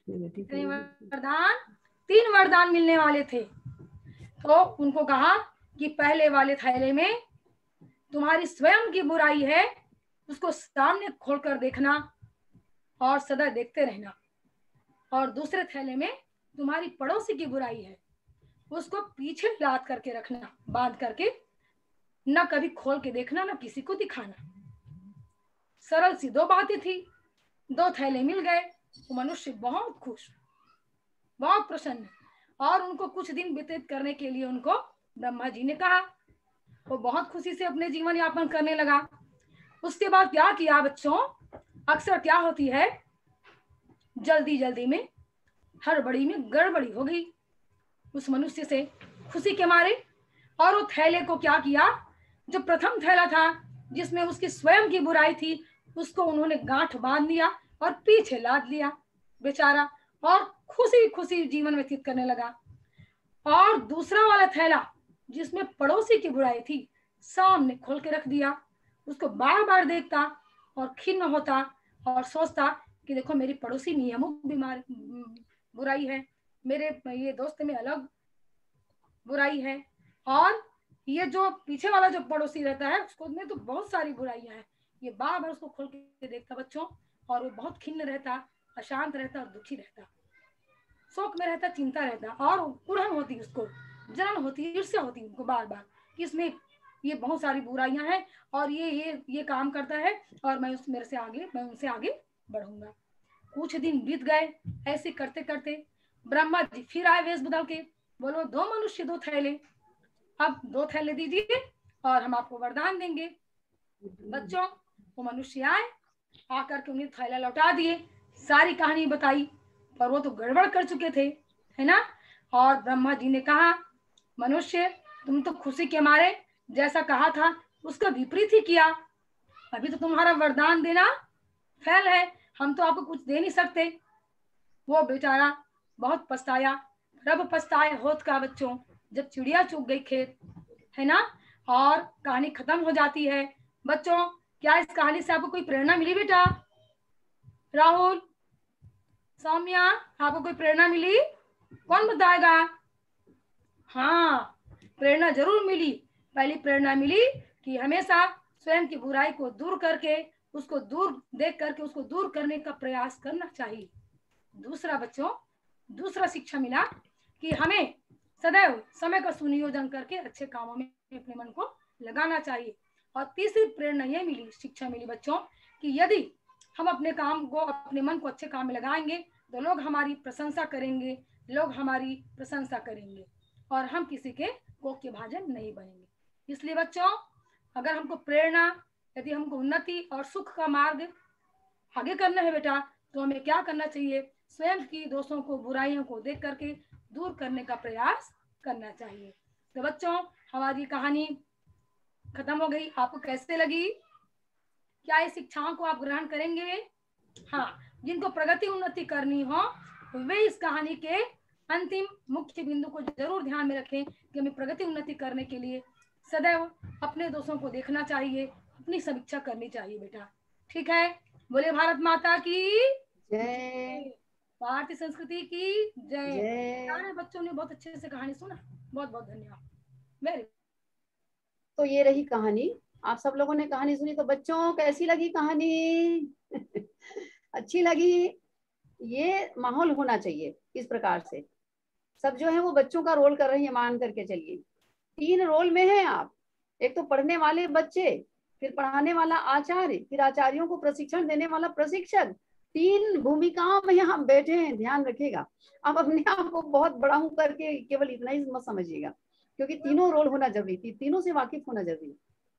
3 वरदान मिलने वाले थे। तो उनको कहा कि पहले वाले थैले में तुम्हारी स्वयं की बुराई है, उसको सामने खोलकर देखना और सदा देखते रहना। और दूसरे थैले में तुम्हारी पड़ोसी की बुराई है, उसको पीछे लाद करके रखना, बांध करके, ना कभी खोल के देखना, ना किसी को दिखाना। सरल सी 2 बातें थी, 2 थैले मिल गए। वो मनुष्य बहुत खुश, बहुत प्रसन्न। और उनको कुछ दिन व्यतीत करने के लिए उनको ब्रह्मा जी ने कहा। वो बहुत खुशी से अपने जीवन यापन करने लगा। उसके बाद क्या किया बच्चों? अक्सर क्या होती है, जल्दी जल्दी में, हड़बड़ी में गड़बड़ी हो गई उस मनुष्य से, खुशी के मारे। और वो थैले को क्या किया, जो प्रथम थैला था जिसमें उसकी स्वयं की बुराई थी, उसको उन्होंने गांठ बांध लिया और पीछे लाद लिया बेचारा, और खुशी खुशी जीवन व्यतीत करने लगा। और दूसरा वाला थैला जिसमें पड़ोसी की बुराई थी, सामने खोल के रख दिया। उसको बार बार देखता और खिन्न होता और सोचता कि देखो मेरी पड़ोसी में अमुक बीमार बुराई है, मेरे ये दोस्त में अलग बुराई है, और ये जो पीछे वाला जो पड़ोसी रहता है उसको में तो बहुत सारी बुराइयां हैं। ये बार बार उसको खोल के देखता बच्चों, और वो बहुत खिन्न रहता, अशांत रहता और दुखी रहता, शोक में रहता, चिंता रहता, और उड़न होती, उसको जलन होती, ईर्ष्या होती उनको बार बार कि इसमें ये बहुत सारी बुराइयां हैं और ये काम करता है और मैं उनसे आगे बढ़ूंगा। कुछ दिन बीत गए। ऐसे करते करते ब्रह्मा जी फिर आए वेश बदल के। बोलो, 2 मनुष्य 2 थैले, अब 2 थैले दीजिए और हम आपको वरदान देंगे। बच्चों, वो मनुष्य आए, आकर के उन्हें थैला लौटा दिए। सारी कहानी बताई, पर वो तो गड़बड़ कर चुके थे, है ना। और ब्रह्मा जी ने कहा, मनुष्य तुम तो खुशी के मारे जैसा कहा था उसका विपरीत ही किया, अभी तो तुम्हारा वरदान देना फेल है, हम तो आपको कुछ दे नहीं सकते। वो बेचारा बहुत पछताया। रब पछताए होत का बच्चों, जब चिड़िया चुग गई खेत, है ना। और कहानी खत्म हो जाती है। बच्चों, क्या इस कहानी से आपको कोई प्रेरणा मिली बेटा? राहुल, सौम्या, आपको कोई प्रेरणा मिली? कौन बताएगा? हाँ, प्रेरणा जरूर मिली। पहली प्रेरणा मिली कि हमेशा स्वयं की बुराई को दूर करके, उसको दूर देख करके उसको दूर करने का प्रयास करना चाहिए। दूसरा बच्चों, दूसरा शिक्षा मिला कि हमें सदैव समय का सुनियोजन करके अच्छे कामों में अपने मन को लगाना चाहिए। और तीसरी प्रेरणा यह मिली, शिक्षा मिली बच्चों, कि यदि हम अपने काम को, अपने मन को अच्छे काम में लगाएंगे तो लोग हमारी प्रशंसा करेंगे, लोग हमारी प्रशंसा करेंगे, और हम किसी के कोख के भाजन नहीं बनेंगे। इसलिए बच्चों, अगर हमको प्रेरणा, यदि हमको उन्नति और सुख का मार्ग आगे करना है बेटा, तो हमें क्या करना चाहिए? स्वयं की दोषों को, बुराइयों को देख करके दूर करने का प्रयास करना चाहिए। तो बच्चों, हमारी कहानी खत्म हो गई। आपको कैसे लगी? क्या इस शिक्षाओं को आप ग्रहण करेंगे? हाँ, जिनको प्रगति उन्नति करनी हो वे इस कहानी के अंतिम मुख्य बिंदु को जरूर ध्यान में रखें कि हमें प्रगति उन्नति करने के लिए सदैव अपने दोषों को देखना चाहिए, अपनी समीक्षा करनी चाहिए बेटा। ठीक है? बोले भारत माता की जय। भारतीय संस्कृति की जय। जय। सारे बच्चों ने बहुत अच्छे से कहानी सुना, बहुत बहुत धन्यवाद। वेरी। तो ये रही कहानी, आप सब लोगों ने कहानी सुनी, तो बच्चों कैसी लगी कहानी? अच्छी लगी? ये माहौल होना चाहिए इस प्रकार से। सब जो है वो बच्चों का रोल कर रही है, मान करके चलिए। 3 रोल में हैं आप, एक तो पढ़ने वाले बच्चे, फिर पढ़ाने वाला आचार्य, फिर आचार्यों को प्रशिक्षण देने वाला प्रशिक्षक। 3 भूमिकाओं में हम बैठे हैं, ध्यान रखिएगा। आप अपने आप को बहुत बड़ा हूं करके केवल इतना ही मत समझिएगा, क्योंकि तीनों रोल होना जरूरी थी, तीनों से वाकिफ होना जरूरी।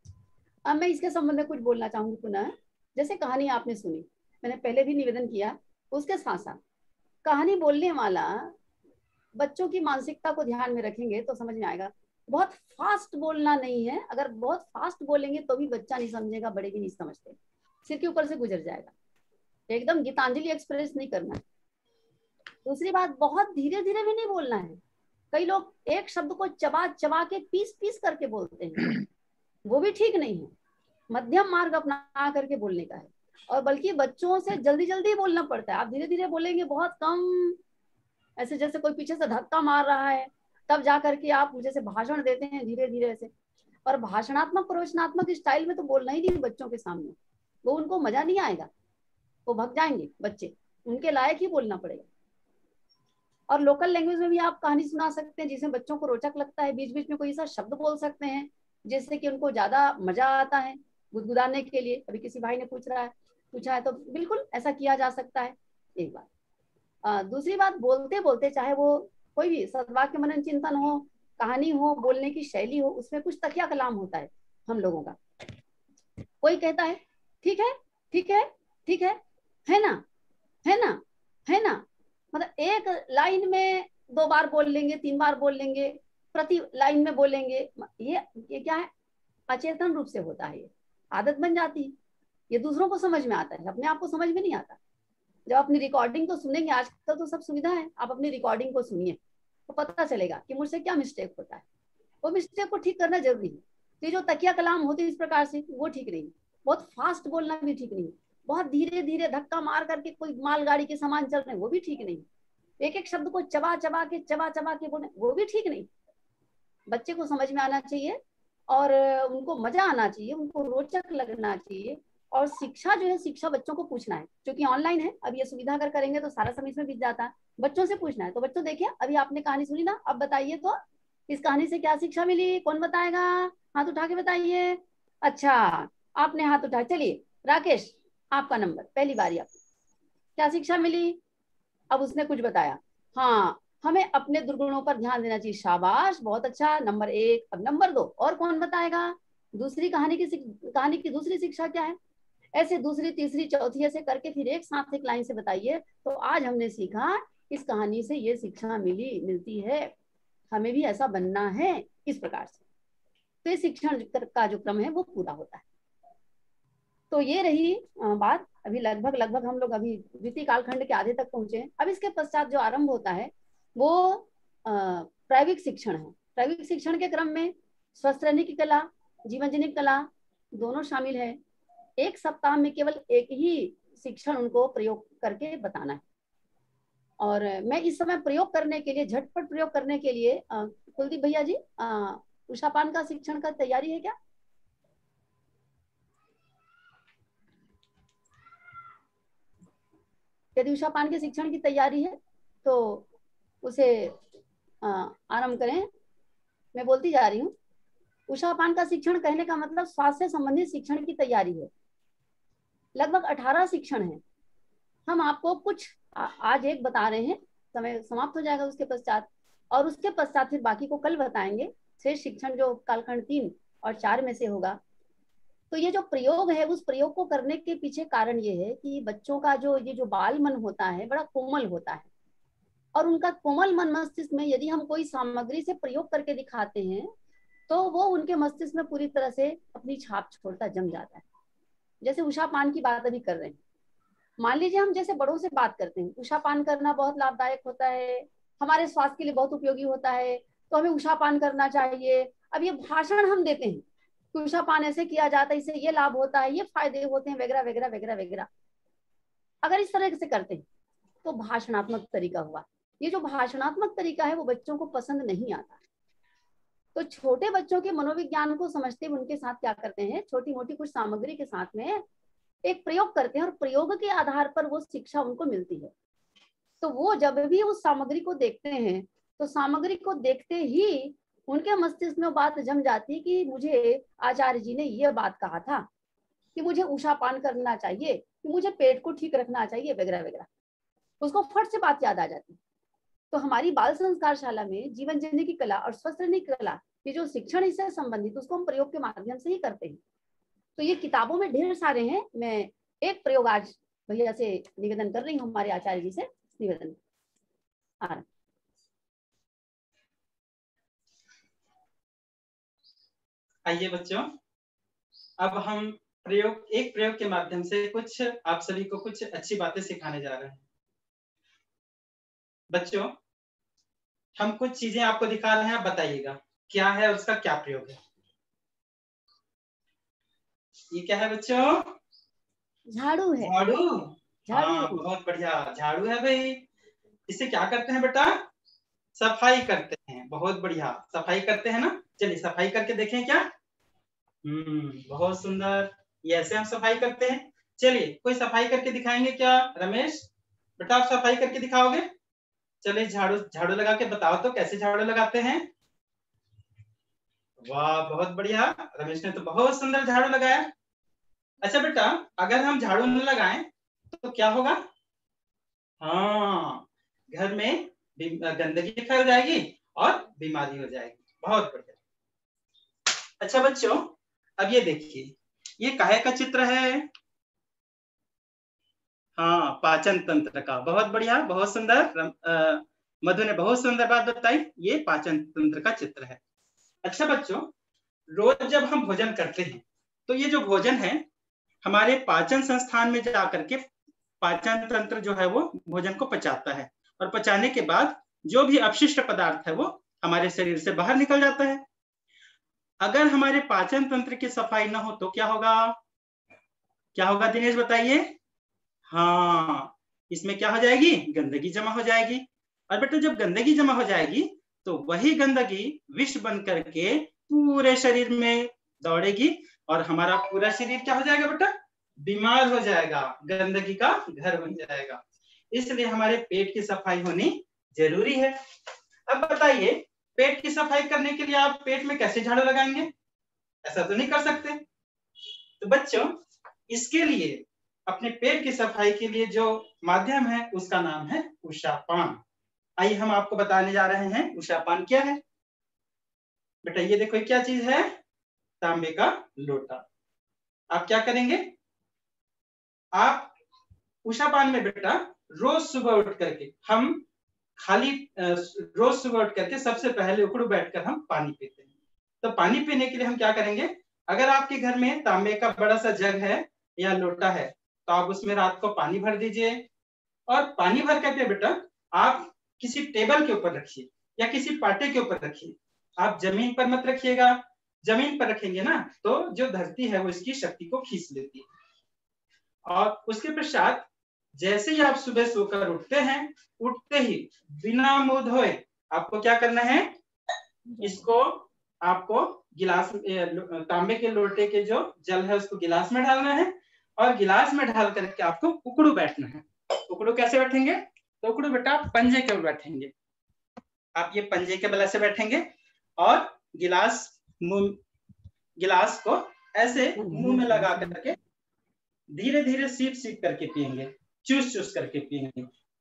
अब मैं इसके संबंध में कुछ बोलना चाहूंगी पुनः। जैसे कहानी आपने सुनी, मैंने पहले भी निवेदन किया, उसके साथ साथ कहानी बोलने वाला बच्चों की मानसिकता को ध्यान में रखेंगे तो समझ में आएगा। बहुत फास्ट बोलना नहीं है, अगर बहुत फास्ट बोलेंगे तो भी बच्चा नहीं समझेगा, बड़े भी नहीं समझते, सिर के ऊपर से गुजर जाएगा। एकदम गीतांजलि एक्सप्रेस नहीं करना है। दूसरी बात, बहुत धीरे धीरे भी नहीं बोलना है। कई लोग एक शब्द को चबा चबा के पीस पीस करके बोलते हैं, वो भी ठीक नहीं है। मध्यम मार्ग अपना करके बोलने का है। और बल्कि बच्चों से जल्दी जल्दी बोलना पड़ता है। आप धीरे धीरे बोलेंगे, बहुत कम, ऐसे जैसे कोई पीछे से धक्का मार रहा है, तब जा करके आप जैसे भाषण देते हैं धीरे धीरे ऐसे। और भाषणात्मक प्रवचनात्मक स्टाइल में तो बोलना ही नहीं बच्चों के सामने, वो उनको मजा नहीं आएगा, वो भग जाएंगे बच्चे, उनके लायक ही बोलना पड़ेगा। और लोकल लैंग्वेज में भी आप कहानी सुना सकते हैं जिसमें बच्चों को रोचक लगता है। बीच बीच में कोई ऐसा शब्द बोल सकते हैं जिससे कि उनको ज्यादा मजा आता है गुदगुदाने के लिए। अभी किसी भाई ने पूछा है तो बिल्कुल ऐसा किया जा सकता है। एक बात। दूसरी बात, बोलते बोलते चाहे वो कोई भी सद्वाक्य मनन चिंतन हो, कहानी हो, बोलने की शैली हो, उसमें कुछ तकिया कलाम होता है हम लोगों का। कोई कहता है ठीक है, ठीक है, ठीक है ना, है ना, है ना, मतलब एक लाइन में 2 बार बोल लेंगे, 3 बार बोल लेंगे, प्रति लाइन में बोलेंगे। ये क्या है? अचेतन रूप से होता है, ये आदत बन जाती है। ये दूसरों को समझ में आता है, अपने आप को समझ में नहीं आता। जब अपनी रिकॉर्डिंग को सुनेंगे, आजकल तो सब सुविधा है, आप अपनी रिकॉर्डिंग को सुनिए तो पता चलेगा कि मुझसे क्या मिस्टेक होता है। वो मिस्टेक को ठीक करना जरूरी है। तो जो तकिया कलाम होती है इस प्रकार से, वो ठीक नहीं। बहुत फास्ट बोलना भी ठीक नहीं, बहुत धीरे धीरे धक्का मार करके कोई मालगाड़ी के समान चल रहे हैं, वो भी ठीक नहीं। एक एक शब्द को चबा चबा के बोले, वो भी ठीक नहीं। बच्चे को समझ में आना चाहिए और उनको मजा आना चाहिए, उनको रोचक लगना चाहिए। और शिक्षा जो है, शिक्षा बच्चों को पूछना है, क्योंकि ऑनलाइन है। अब ये सुविधा अगर करेंगे तो सारा समय इसमें बीत जाता है। बच्चों से पूछना है। तो बच्चों देखिए, अभी आपने कहानी सुनी ना, अब बताइए तो इस कहानी से क्या शिक्षा मिली? कौन बताएगा? हाथ उठा के बताइए। अच्छा, आपने हाथ उठाया। चलिए राकेश, आपका नंबर, पहली बारी आपको। क्या शिक्षा मिली? अब उसने कुछ बताया। हाँ, हमें अपने दुर्गुणों पर ध्यान देना चाहिए। शाबाश, बहुत अच्छा, नंबर 1। अब नंबर 2, और कौन बताएगा? कहानी की दूसरी शिक्षा क्या है? ऐसे दूसरी तीसरी चौथी ऐसे करके फिर एक साथ एक लाइन से बताइए। तो आज हमने सीखा, इस कहानी से ये शिक्षा मिलती है, हमें भी ऐसा बनना है, इस प्रकार से। तो ये शिक्षण का जो क्रम है वो पूरा होता है। तो ये रही बात। अभी लगभग हम लोग अभी द्वितीय कालखंड के आधे तक पहुंचे हैं। अब इसके पश्चात जो आरंभ होता है वो प्रायोगिक शिक्षण है। प्रायोगिक शिक्षण के क्रम में स्वस्थ रहने की कला, जीवन जीने की कला दोनों शामिल है। एक सप्ताह में केवल एक ही शिक्षण उनको प्रयोग करके बताना है। और मैं इस समय प्रयोग करने के लिए, झटपट प्रयोग करने के लिए, कुलदीप भैया जी, उषापान का शिक्षण का तैयारी है क्या? यदि उषापान के शिक्षण की तैयारी है तो उसे आरंभ करें। मैं बोलती जा रही हूँ, उषापान का शिक्षण कहने का मतलब स्वास्थ्य संबंधित शिक्षण की तैयारी है। लगभग 18 शिक्षण है। हम आपको कुछ आज एक बता रहे हैं, समय समाप्त हो जाएगा उसके पश्चात, और उसके पश्चात फिर बाकी को कल बताएंगे। शेष शिक्षण जो कालखंड 3 और 4 में से होगा। तो ये जो प्रयोग है, उस प्रयोग को करने के पीछे कारण ये है कि बच्चों का ये जो बाल मन होता है बड़ा कोमल होता है, और उनका कोमल मन मस्तिष्क में यदि हम कोई सामग्री से प्रयोग करके दिखाते हैं तो वो उनके मस्तिष्क में पूरी तरह से अपनी छाप छोड़ता, जम जाता है। जैसे उषापान की बात अभी कर रहे हैं, मान लीजिए हम जैसे बड़ों से बात करते हैं, उषापान करना बहुत लाभदायक होता है, हमारे स्वास्थ्य के लिए बहुत उपयोगी होता है, तो हमें उषापान करना चाहिए। अब ये भाषण हम देते हैं, उषापान ऐसे किया जाता है, इससे ये लाभ होता है, ये फायदे होते हैं, वगैरह वगैरह वगैरह वगैरह। अगर इस तरह से करते हैं तो भाषणात्मक तरीका हुआ। ये जो भाषणात्मक तरीका है वो बच्चों को पसंद नहीं आता। तो छोटे बच्चों के मनोविज्ञान को समझते हुए उनके साथ क्या करते हैं, छोटी मोटी कुछ सामग्री के साथ में एक प्रयोग करते हैं, और प्रयोग के आधार पर वो शिक्षा उनको मिलती है। तो वो जब भी उस सामग्री को देखते हैं तो सामग्री को देखते ही उनके मस्तिष्क में बात जम जाती है कि मुझे आचार्य जी ने ये बात कहा था कि मुझे उषापान करना चाहिए, कि मुझे पेट को ठीक रखना चाहिए, वगैरह वगैरह। उसको फट से बात याद आ जाती है। तो हमारी बाल संस्कार शाला में जीवन जीने की कला और स्वस्थ रहने की कला, ये जो शिक्षण इससे संबंधित, उसको हम प्रयोग के माध्यम से ही करते हैं। तो ये किताबों में ढेर सारे हैं। मैं एक प्रयोग आज भैया से निवेदन कर रही हूँ, हमारे आचार्य जी से निवेदन। आइए बच्चों, अब हम एक प्रयोग के माध्यम से कुछ आप सभी को कुछ अच्छी बातें सिखाने जा रहे हैं। बच्चों, हम कुछ चीजें आपको दिखा रहे हैं, आप बताइएगा क्या है, उसका क्या प्रयोग है। ये क्या है बच्चों? झाड़ू है। झाड़ू। झाड़ू। हाँ, बहुत बढ़िया, झाड़ू है भाई। इसे क्या करते हैं बेटा? सफाई करते हैं। बहुत बढ़िया, सफाई करते हैं ना। चलिए सफाई करके देखें क्या। बहुत सुंदर। ये ऐसे हम सफाई करते हैं। चलिए कोई सफाई करके दिखाएंगे क्या? रमेश बेटा, आप सफाई करके दिखाओगे? चलिए झाड़ू लगा के बताओ तो कैसे झाड़ू लगाते हैं। वाह, बहुत बढ़िया, रमेश ने तो बहुत सुंदर झाड़ू लगाया। अच्छा बेटा, अगर हम झाड़ू न लगाएं तो क्या होगा? हाँ, घर में गंदगी फैल जाएगी और बीमारी हो जाएगी। बहुत बढ़िया। अच्छा बच्चों, अब ये देखिए, ये काहे का चित्र है? हाँ, पाचन तंत्र का। बहुत बढ़िया, बहुत सुंदर। मधु ने बहुत सुंदर बात बताई। ये पाचन तंत्र का चित्र है। अच्छा बच्चों, रोज जब हम भोजन करते हैं तो ये जो भोजन है हमारे पाचन संस्थान में जाकर के पाचन तंत्र जो है वो भोजन को पचाता है, और पचाने के बाद जो भी अपशिष्ट पदार्थ है वो हमारे शरीर से बाहर निकल जाता है। अगर हमारे पाचन तंत्र की सफाई ना हो तो क्या होगा? क्या होगा दिनेश बताइए? हाँ, इसमें क्या हो जाएगी? गंदगी जमा हो जाएगी। और बेटा जब गंदगी जमा हो जाएगी तो वही गंदगी विष बन करके पूरे शरीर में दौड़ेगी, और हमारा पूरा शरीर क्या हो जाएगा बेटा? बीमार हो जाएगा, गंदगी का घर बन जाएगा। इसलिए हमारे पेट की सफाई होनी जरूरी है। अब बताइए, पेट की सफाई करने के लिए आप पेट में कैसे झाड़ू लगाएंगे? ऐसा तो नहीं कर सकते। तो बच्चों, इसके लिए अपने पेट की सफाई के लिए जो माध्यम है उसका नाम है उषापान। आइए हम आपको बताने जा रहे हैं उषापान क्या है। बेटा ये देखो क्या चीज है? तांबे का लोटा। आप क्या करेंगे? आप उषा पान में बेटा रोज सुबह उठ करके हम खाली रोज सुबह उठ करके सबसे पहले उखड़ू बैठकर हम पानी पीते हैं। तो पानी पीने के लिए हम क्या करेंगे, अगर आपके घर में तांबे का बड़ा सा जग है या लोटा है तो आप उसमें रात को पानी भर दीजिए, और पानी भर करके बेटा आप किसी टेबल के ऊपर रखिए या किसी पाटे के ऊपर रखिए। आप जमीन पर मत रखिएगा, जमीन पर रखेंगे ना तो जो धरती है वो इसकी शक्ति को खींच लेती है। और उसके पश्चात जैसे ही आप सुबह सोकर उठते हैं, उठते ही बिना मुंह धोए आपको क्या करना है, इसको आपको गिलास तांबे के लोटे के जो जल है उसको गिलास में डालना है, और गिलास में डाल करके आपको उकड़ू बैठना है। उकड़ू कैसे बैठेंगे, तो उकड़ू बेटा पंजे के ऊपर बैठेंगे। आप ये पंजे के बल से बैठेंगे और गिलास को ऐसे मुंह में लगा करके धीरे धीरे सीप सीप करके पिएंगे, चूस चूस करके पिएंगे।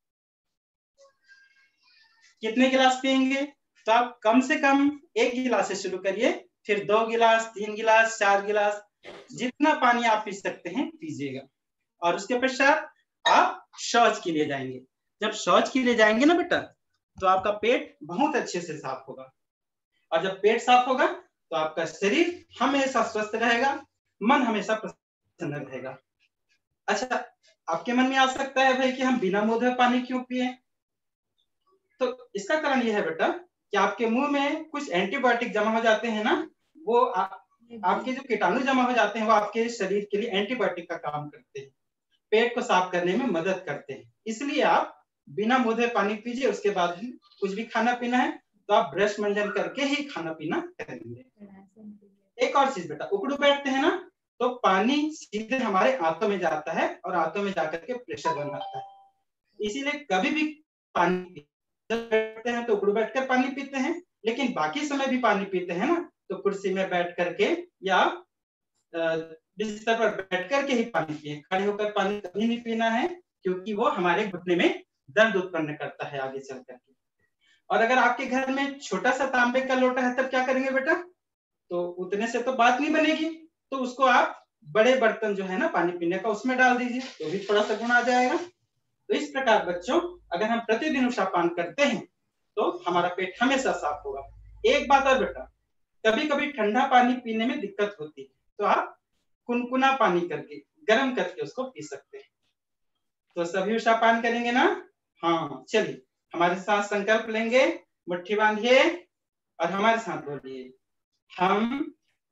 कितने गिलास पिएंगे, तो आप कम से कम 1 गिलास से शुरू करिए, फिर 2 गिलास, 3 गिलास, 4 गिलास, जितना पानी आप पी सकते हैं पीजिएगा। और उसके पश्चात आप शौच के लिए जाएंगे। जब शौच के लिए जाएंगे ना बेटा तो आपका पेट बहुत अच्छे से साफ होगा, और जब पेट साफ होगा तो आपका शरीर हमेशा स्वस्थ रहेगा, मन हमेशा प्रसन्न रहेगा। अच्छा, आपके मन में आ सकता है भाई कि हम बिना मुंह धोए पानी क्यों पिए, तो इसका कारण यह है बेटा कि आपके मुंह में कुछ एंटीबायोटिक जमा हो जाते हैं ना, वो आपके जो कीटाणु जमा हो जाते हैं वो आपके शरीर के लिए एंटीबायोटिक का काम करते हैं, पेट को साफ करने में मदद करते हैं। इसलिए आप बिना मुंह धोए पानी पीजिए। उसके बाद कुछ भी खाना पीना है तो आप ब्रश मंजन करके ही खाना पीना करेंगे। एक और चीज बेटा, उकड़ू बैठते हैं ना तो पानी सीधे हमारे आंतों में जाता है और आंतों में जाकर के प्रेशर बनाता है। इसीलिए कभी भी पानी जब बैठते हैं तो उकड़ू बैठकर पानी पीते हैं, लेकिन बाकी समय भी पानी पीते हैं ना तो कुर्सी में बैठ करके या बिस्तर पर बैठ करके ही पानी पिए। खड़े होकर पानी कभी नहीं पीना है, क्योंकि वो हमारे घुटने में दर्द उत्पन्न करता है आगे चल करके। और अगर आपके घर में छोटा सा तांबे का लोटा है तब क्या करेंगे बेटा, तो उतने से तो बात नहीं बनेगी, तो उसको आप बड़े बर्तन जो है ना पानी पीने का उसमें डाल दीजिए तो भी थोड़ा सा गुण आ जाएगा। तो इस प्रकार बच्चों अगर हम प्रतिदिन उषा पान करते हैं तो हमारा पेट हमेशा साफ होगा। एक बात और बेटा, कभी कभी ठंडा पानी पीने में दिक्कत होती है तो आप कुनकुना पानी करके गर्म करके उसको पी सकते हैं। तो सभी उषा पान करेंगे ना? हाँ, चलिए हमारे साथ संकल्प लेंगे, मुट्ठी बांधिए और हमारे साथ बोलिए। हम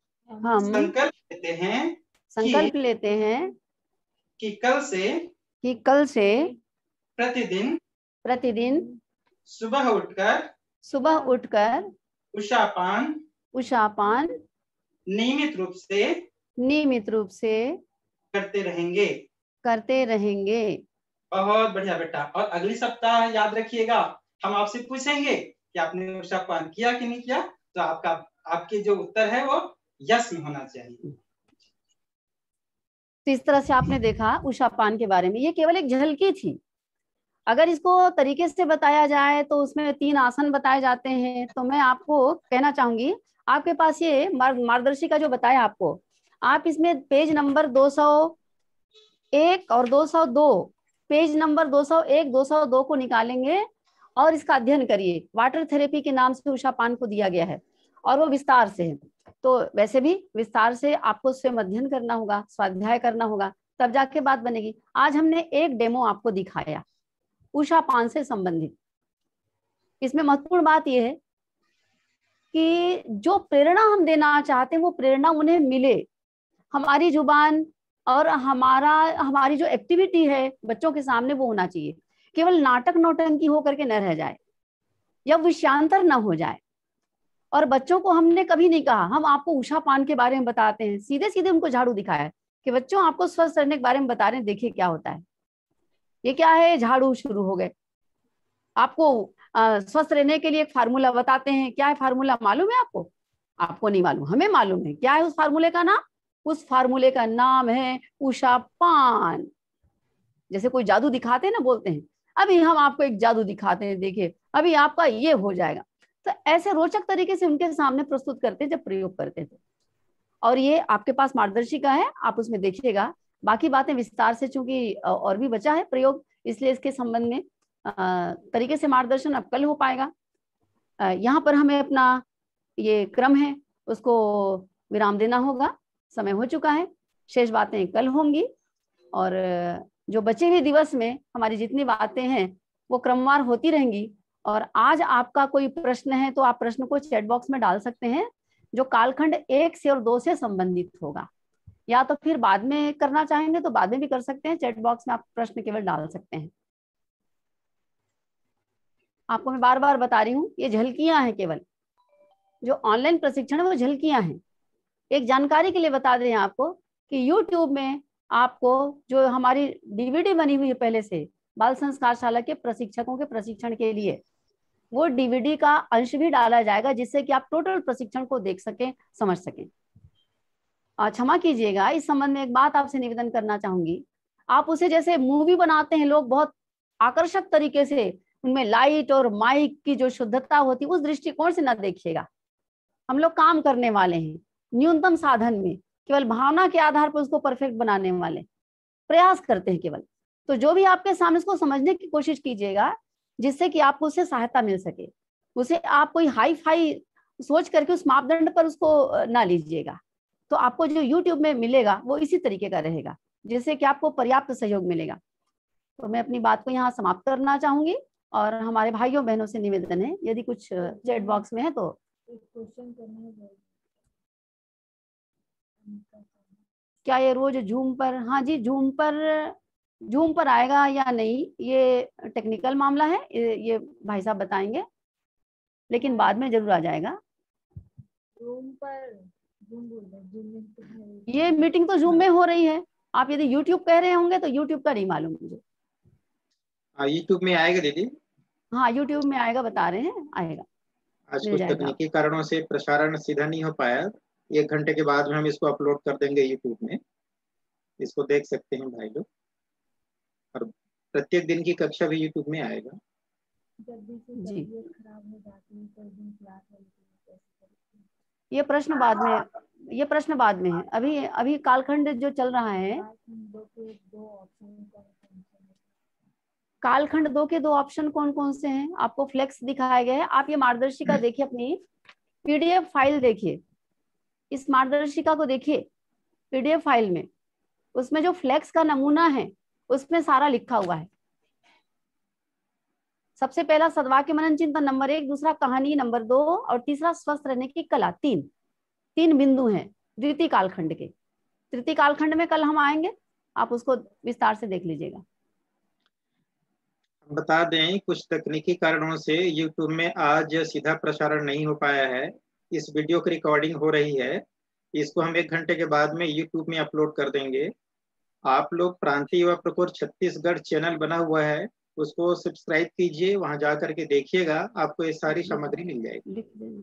संकल्प लेते हैं कि कल से प्रतिदिन सुबह उठकर उषा पान नियमित रूप से करते रहेंगे। बहुत बढ़िया बेटा। और अगली सप्ताह याद रखिएगा हम आपसे पूछेंगे कि आपने उषा पान किया कि नहीं किया, तो आपके जो उत्तर है वो यस में होना चाहिए। तो इस तरह से आपने देखा उषा पान के बारे में। ये केवल एक झलकी थी। अगर इसको तरीके से बताया जाए तो उसमें 3 आसन बताए जाते हैं। तो मैं आपको कहना चाहूंगी, आपके पास ये मार्गदर्शिका जो बताया आपको, आप इसमें पेज नंबर 201 और 202, पेज नंबर 201, 202 को निकालेंगे और इसका अध्ययन करिए। वाटर थेरेपी के नाम से उषा पान को दिया गया है और वो विस्तार से है। तो वैसे भी विस्तार से आपको स्वयं अध्ययन करना होगा, स्वाध्याय करना होगा, तब जाके बात बनेगी। आज हमने एक डेमो आपको दिखाया उषा पान से संबंधित। इसमें महत्वपूर्ण बात यह है कि जो प्रेरणा हम देना चाहते हैं वो प्रेरणा उन्हें मिले। हमारी जुबान और हमारी जो एक्टिविटी है बच्चों के सामने वो होना चाहिए। केवल नाटक नौटंकी होकर के न रह जाए या विषयांतर न हो जाए। और बच्चों को हमने कभी नहीं कहा हम आपको उषा पान के बारे में बताते हैं, सीधे सीधे उनको झाड़ू दिखाया है कि बच्चों आपको स्वस्थ रहने के बारे में बता रहे हैं, देखिए क्या होता है। ये क्या है, झाड़ू शुरू हो गए। आपको स्वस्थ रहने के लिए एक फार्मूला बताते हैं। क्या है फार्मूला मालूम है आपको? आपको नहीं मालूम, हमें मालूम है। क्या है उस फार्मूले का नाम? उस फार्मूले का नाम है उषा पान। जैसे कोई जादू दिखाते हैं ना, बोलते हैं अभी हम आपको एक जादू दिखाते हैं, देखिए अभी आपका ये हो जाएगा। तो ऐसे रोचक तरीके से उनके सामने प्रस्तुत करते जब प्रयोग करते थे। और ये आपके पास मार्गदर्शिका है, आप उसमें देखिएगा बाकी बातें विस्तार से, चूंकि और भी बचा है प्रयोग, इसलिए इसके संबंध में तरीके से मार्गदर्शन अब कल हो पाएगा। यहाँ पर हमें अपना ये क्रम है उसको विराम देना होगा, समय हो चुका है। शेष बातें कल होंगी और जो बचे हुए दिवस में हमारी जितनी बातें हैं वो क्रमवार होती रहेंगी। और आज आपका कोई प्रश्न है तो आप प्रश्न को चैट बॉक्स में डाल सकते हैं, जो कालखंड 1 से और 2 से संबंधित होगा, या तो फिर बाद में करना चाहेंगे तो बाद में भी कर सकते हैं। चैट बॉक्स में आप प्रश्न केवल डाल सकते हैं। आपको मैं बार बार बता रही हूँ, ये झलकियां हैं, केवल जो ऑनलाइन प्रशिक्षण है वो झलकियां हैं। एक जानकारी के लिए बता दें आपको कि YouTube में आपको जो हमारी DVD बनी हुई है पहले से बाल संस्कारशाला के प्रशिक्षकों के प्रशिक्षण के लिए, वो DVD का अंश भी डाला जाएगा, जिससे कि आप टोटल प्रशिक्षण को देख सकें, समझ सकें। क्षमा कीजिएगा, इस संबंध में एक बात आपसे निवेदन करना चाहूंगी। आप उसे जैसे मूवी बनाते हैं लोग बहुत आकर्षक तरीके से, उनमें लाइट और माइक की जो शुद्धता होती है उस दृष्टिकोण से ना देखिएगा। हम लोग काम करने वाले हैं न्यूनतम साधन में, केवल भावना के आधार पर उसको परफेक्ट बनाने वाले प्रयास करते हैं केवल। तो जो भी आपके सामने उसको समझने की कोशिश कीजिएगा, जिससे कि आपको उससे सहायता मिल सके। उसे आप कोई हाई फाई सोच करके उस मापदंड पर उसको ना लीजिएगा। तो आपको जो YouTube में मिलेगा वो इसी तरीके का रहेगा, जिससे कि आपको पर्याप्त सहयोग मिलेगा। तो मैं अपनी बात को यहाँ समाप्त करना चाहूंगी और हमारे भाइयों बहनों से निवेदन है, यदि कुछ चैट बॉक्स में है तो क्वेश्चन करना है। क्या ये रोज जूम पर? हाँ जी, जूम पर आएगा या नहीं ये टेक्निकल मामला है, ये भाई साहब बताएंगे, लेकिन बाद में जरूर आ जाएगा। जूम पर ये मीटिंग तो जूम में हो रही है। आप यदि YouTube कह रहे होंगे तो YouTube का नहीं मालूम मुझे। YouTube में आएगा दीदी? हाँ, YouTube में आएगा, बता रहे हैं आएगा। आज मिल कुछ जाएगा। तकनीकी कारणों से प्रसारण सीधा नहीं हो पाया। 1 घंटे के बाद में हम इसको अपलोड कर देंगे YouTube में, इसको देख सकते हैं भाई लोग। और प्रत्येक दिन की कक्षा भी YouTube में आएगा। जी, ये प्रश्न बाद में है। अभी कालखंड जो चल रहा है, कालखंड 2 के 2 ऑप्शन कौन कौन से हैं आपको फ्लेक्स दिखाए गए हैं। आप ये मार्गदर्शिका देखिए, अपनी PDF फाइल देखिए, इस मार्गदर्शिका को देखिए PDF फाइल में, उसमें जो फ्लेक्स का नमूना है उसमें सारा लिखा हुआ है। सबसे पहला सद्वाक्य मनन चिंतन नंबर 1, दूसरा कहानी नंबर 2 और तीसरा स्वस्थ रहने की कला। 3 बिंदु हैं द्वितीय कालखंड के। तृतीय कालखंड में कल हम आएंगे, आप उसको विस्तार से देख लीजिएगा। बता दें, कुछ तकनीकी कारणों से YouTube में आज सीधा प्रसारण नहीं हो पाया है। इस वीडियो की रिकॉर्डिंग हो रही है, इसको हम 1 घंटे के बाद में YouTube में अपलोड कर देंगे। आप लोग प्रांतीय युवा प्रकोष्ठ छत्तीसगढ़ चैनल बना हुआ है, उसको सब्सक्राइब कीजिए, वहां जा करके देखिएगा, आपको ये सारी सामग्री मिल जाएगी।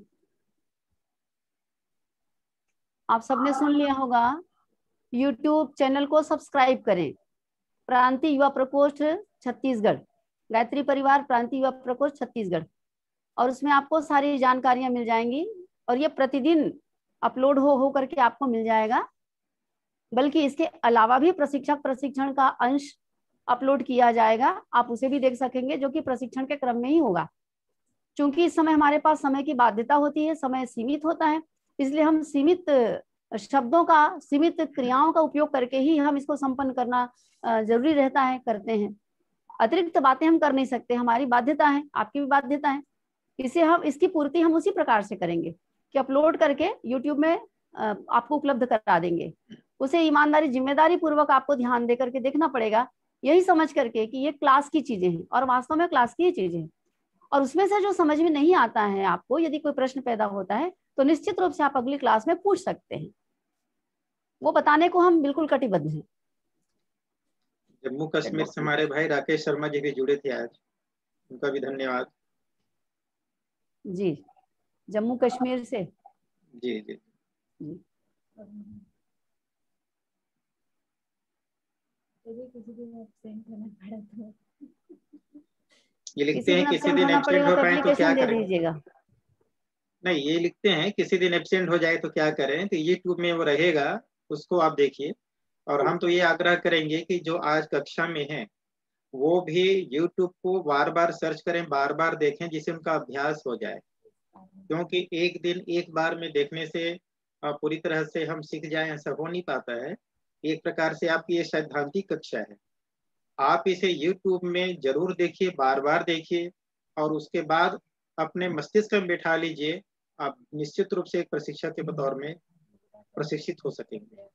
आप सबने सुन लिया होगा, YouTube चैनल को सब्सक्राइब करें, प्रांतीय युवा प्रकोष्ठ छत्तीसगढ़, गायत्री परिवार प्रांतीय युवा प्रकोष्ठ छत्तीसगढ़, और उसमें आपको सारी जानकारियां मिल जाएंगी। और ये प्रतिदिन अपलोड हो करके आपको मिल जाएगा। बल्कि इसके अलावा भी प्रशिक्षक प्रशिक्षण का अंश अपलोड किया जाएगा, आप उसे भी देख सकेंगे, जो कि प्रशिक्षण के क्रम में ही होगा। चूंकि इस समय हमारे पास समय की बाध्यता होती है, समय सीमित होता है, इसलिए हम सीमित शब्दों का, सीमित क्रियाओं का उपयोग करके ही हम इसको संपन्न करना जरूरी रहता है, करते हैं। अतिरिक्त बातें हम कर नहीं सकते, हमारी बाध्यता है, आपकी भी बाध्यता है। इसकी पूर्ति हम उसी प्रकार से करेंगे कि अपलोड करके YouTube में आपको उपलब्ध करा देंगे। उसे ईमानदारी, जिम्मेदारी पूर्वक आपको ध्यान दे करके देखना पड़ेगा, यही समझ करके कि ये क्लास की चीजें हैं और वास्तव में क्लास की ही चीजें हैं। और उसमें से जो समझ में नहीं आता है आपको, यदि कोई प्रश्न पैदा होता है तो निश्चित रूप से आप अगली क्लास में पूछ सकते हैं, वो बताने को हम बिल्कुल कटिबद्ध हैं। जम्मू कश्मीर से हमारे भाई राकेश शर्मा जी भी जुड़े थे आज, उनका भी धन्यवाद। जी, जम्मू कश्मीर से। जी जी, ये लिखते हैं किसी दिन एब्सेंट हो पाए तो क्या करें? नहीं, ये लिखते हैं किसी दिन एब्सेंट हो जाए तो क्या करें, तो YouTube में वो रहेगा, उसको आप देखिए। और हम तो ये आग्रह करेंगे कि जो आज कक्षा में है वो भी YouTube को बार बार सर्च करें, बार बार देखें, जिससे उनका अभ्यास हो जाए। क्योंकि एक दिन एक बार में देखने से पूरी तरह से हम सीख जाएं ऐसा हो नहीं पाता है। एक प्रकार से आपकी ये सैद्धांतिक कक्षा है, आप इसे YouTube में जरूर देखिए, बार बार देखिए और उसके बाद अपने मस्तिष्क में बैठा लीजिए। आप निश्चित रूप से एक प्रशिक्षक के बतौर में प्रशिक्षित हो सकेंगे।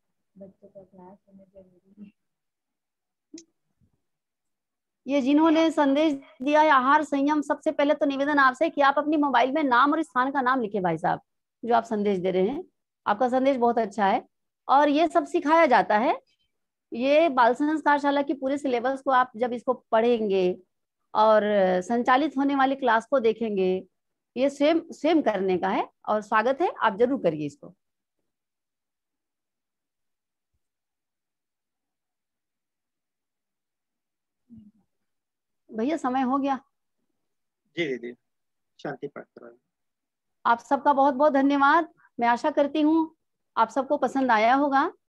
ये जिन्होंने संदेश दिया है आहार संयम, सबसे पहले तो निवेदन आपसे कि आप अपनी मोबाइल में नाम और स्थान का नाम लिखे भाई साहब, जो आप संदेश दे रहे हैं। आपका संदेश बहुत अच्छा है और ये सब सिखाया जाता है। ये बाल संस्कार शाला की पूरे सिलेबस को आप जब इसको पढ़ेंगे और संचालित होने वाली क्लास को देखेंगे, ये स्वयं करने का है और स्वागत है, आप जरूर करिए इसको। भैया समय हो गया। जी दीदी, शांति पाठ करा। आप सबका बहुत बहुत धन्यवाद। मैं आशा करती हूँ आप सबको पसंद आया होगा।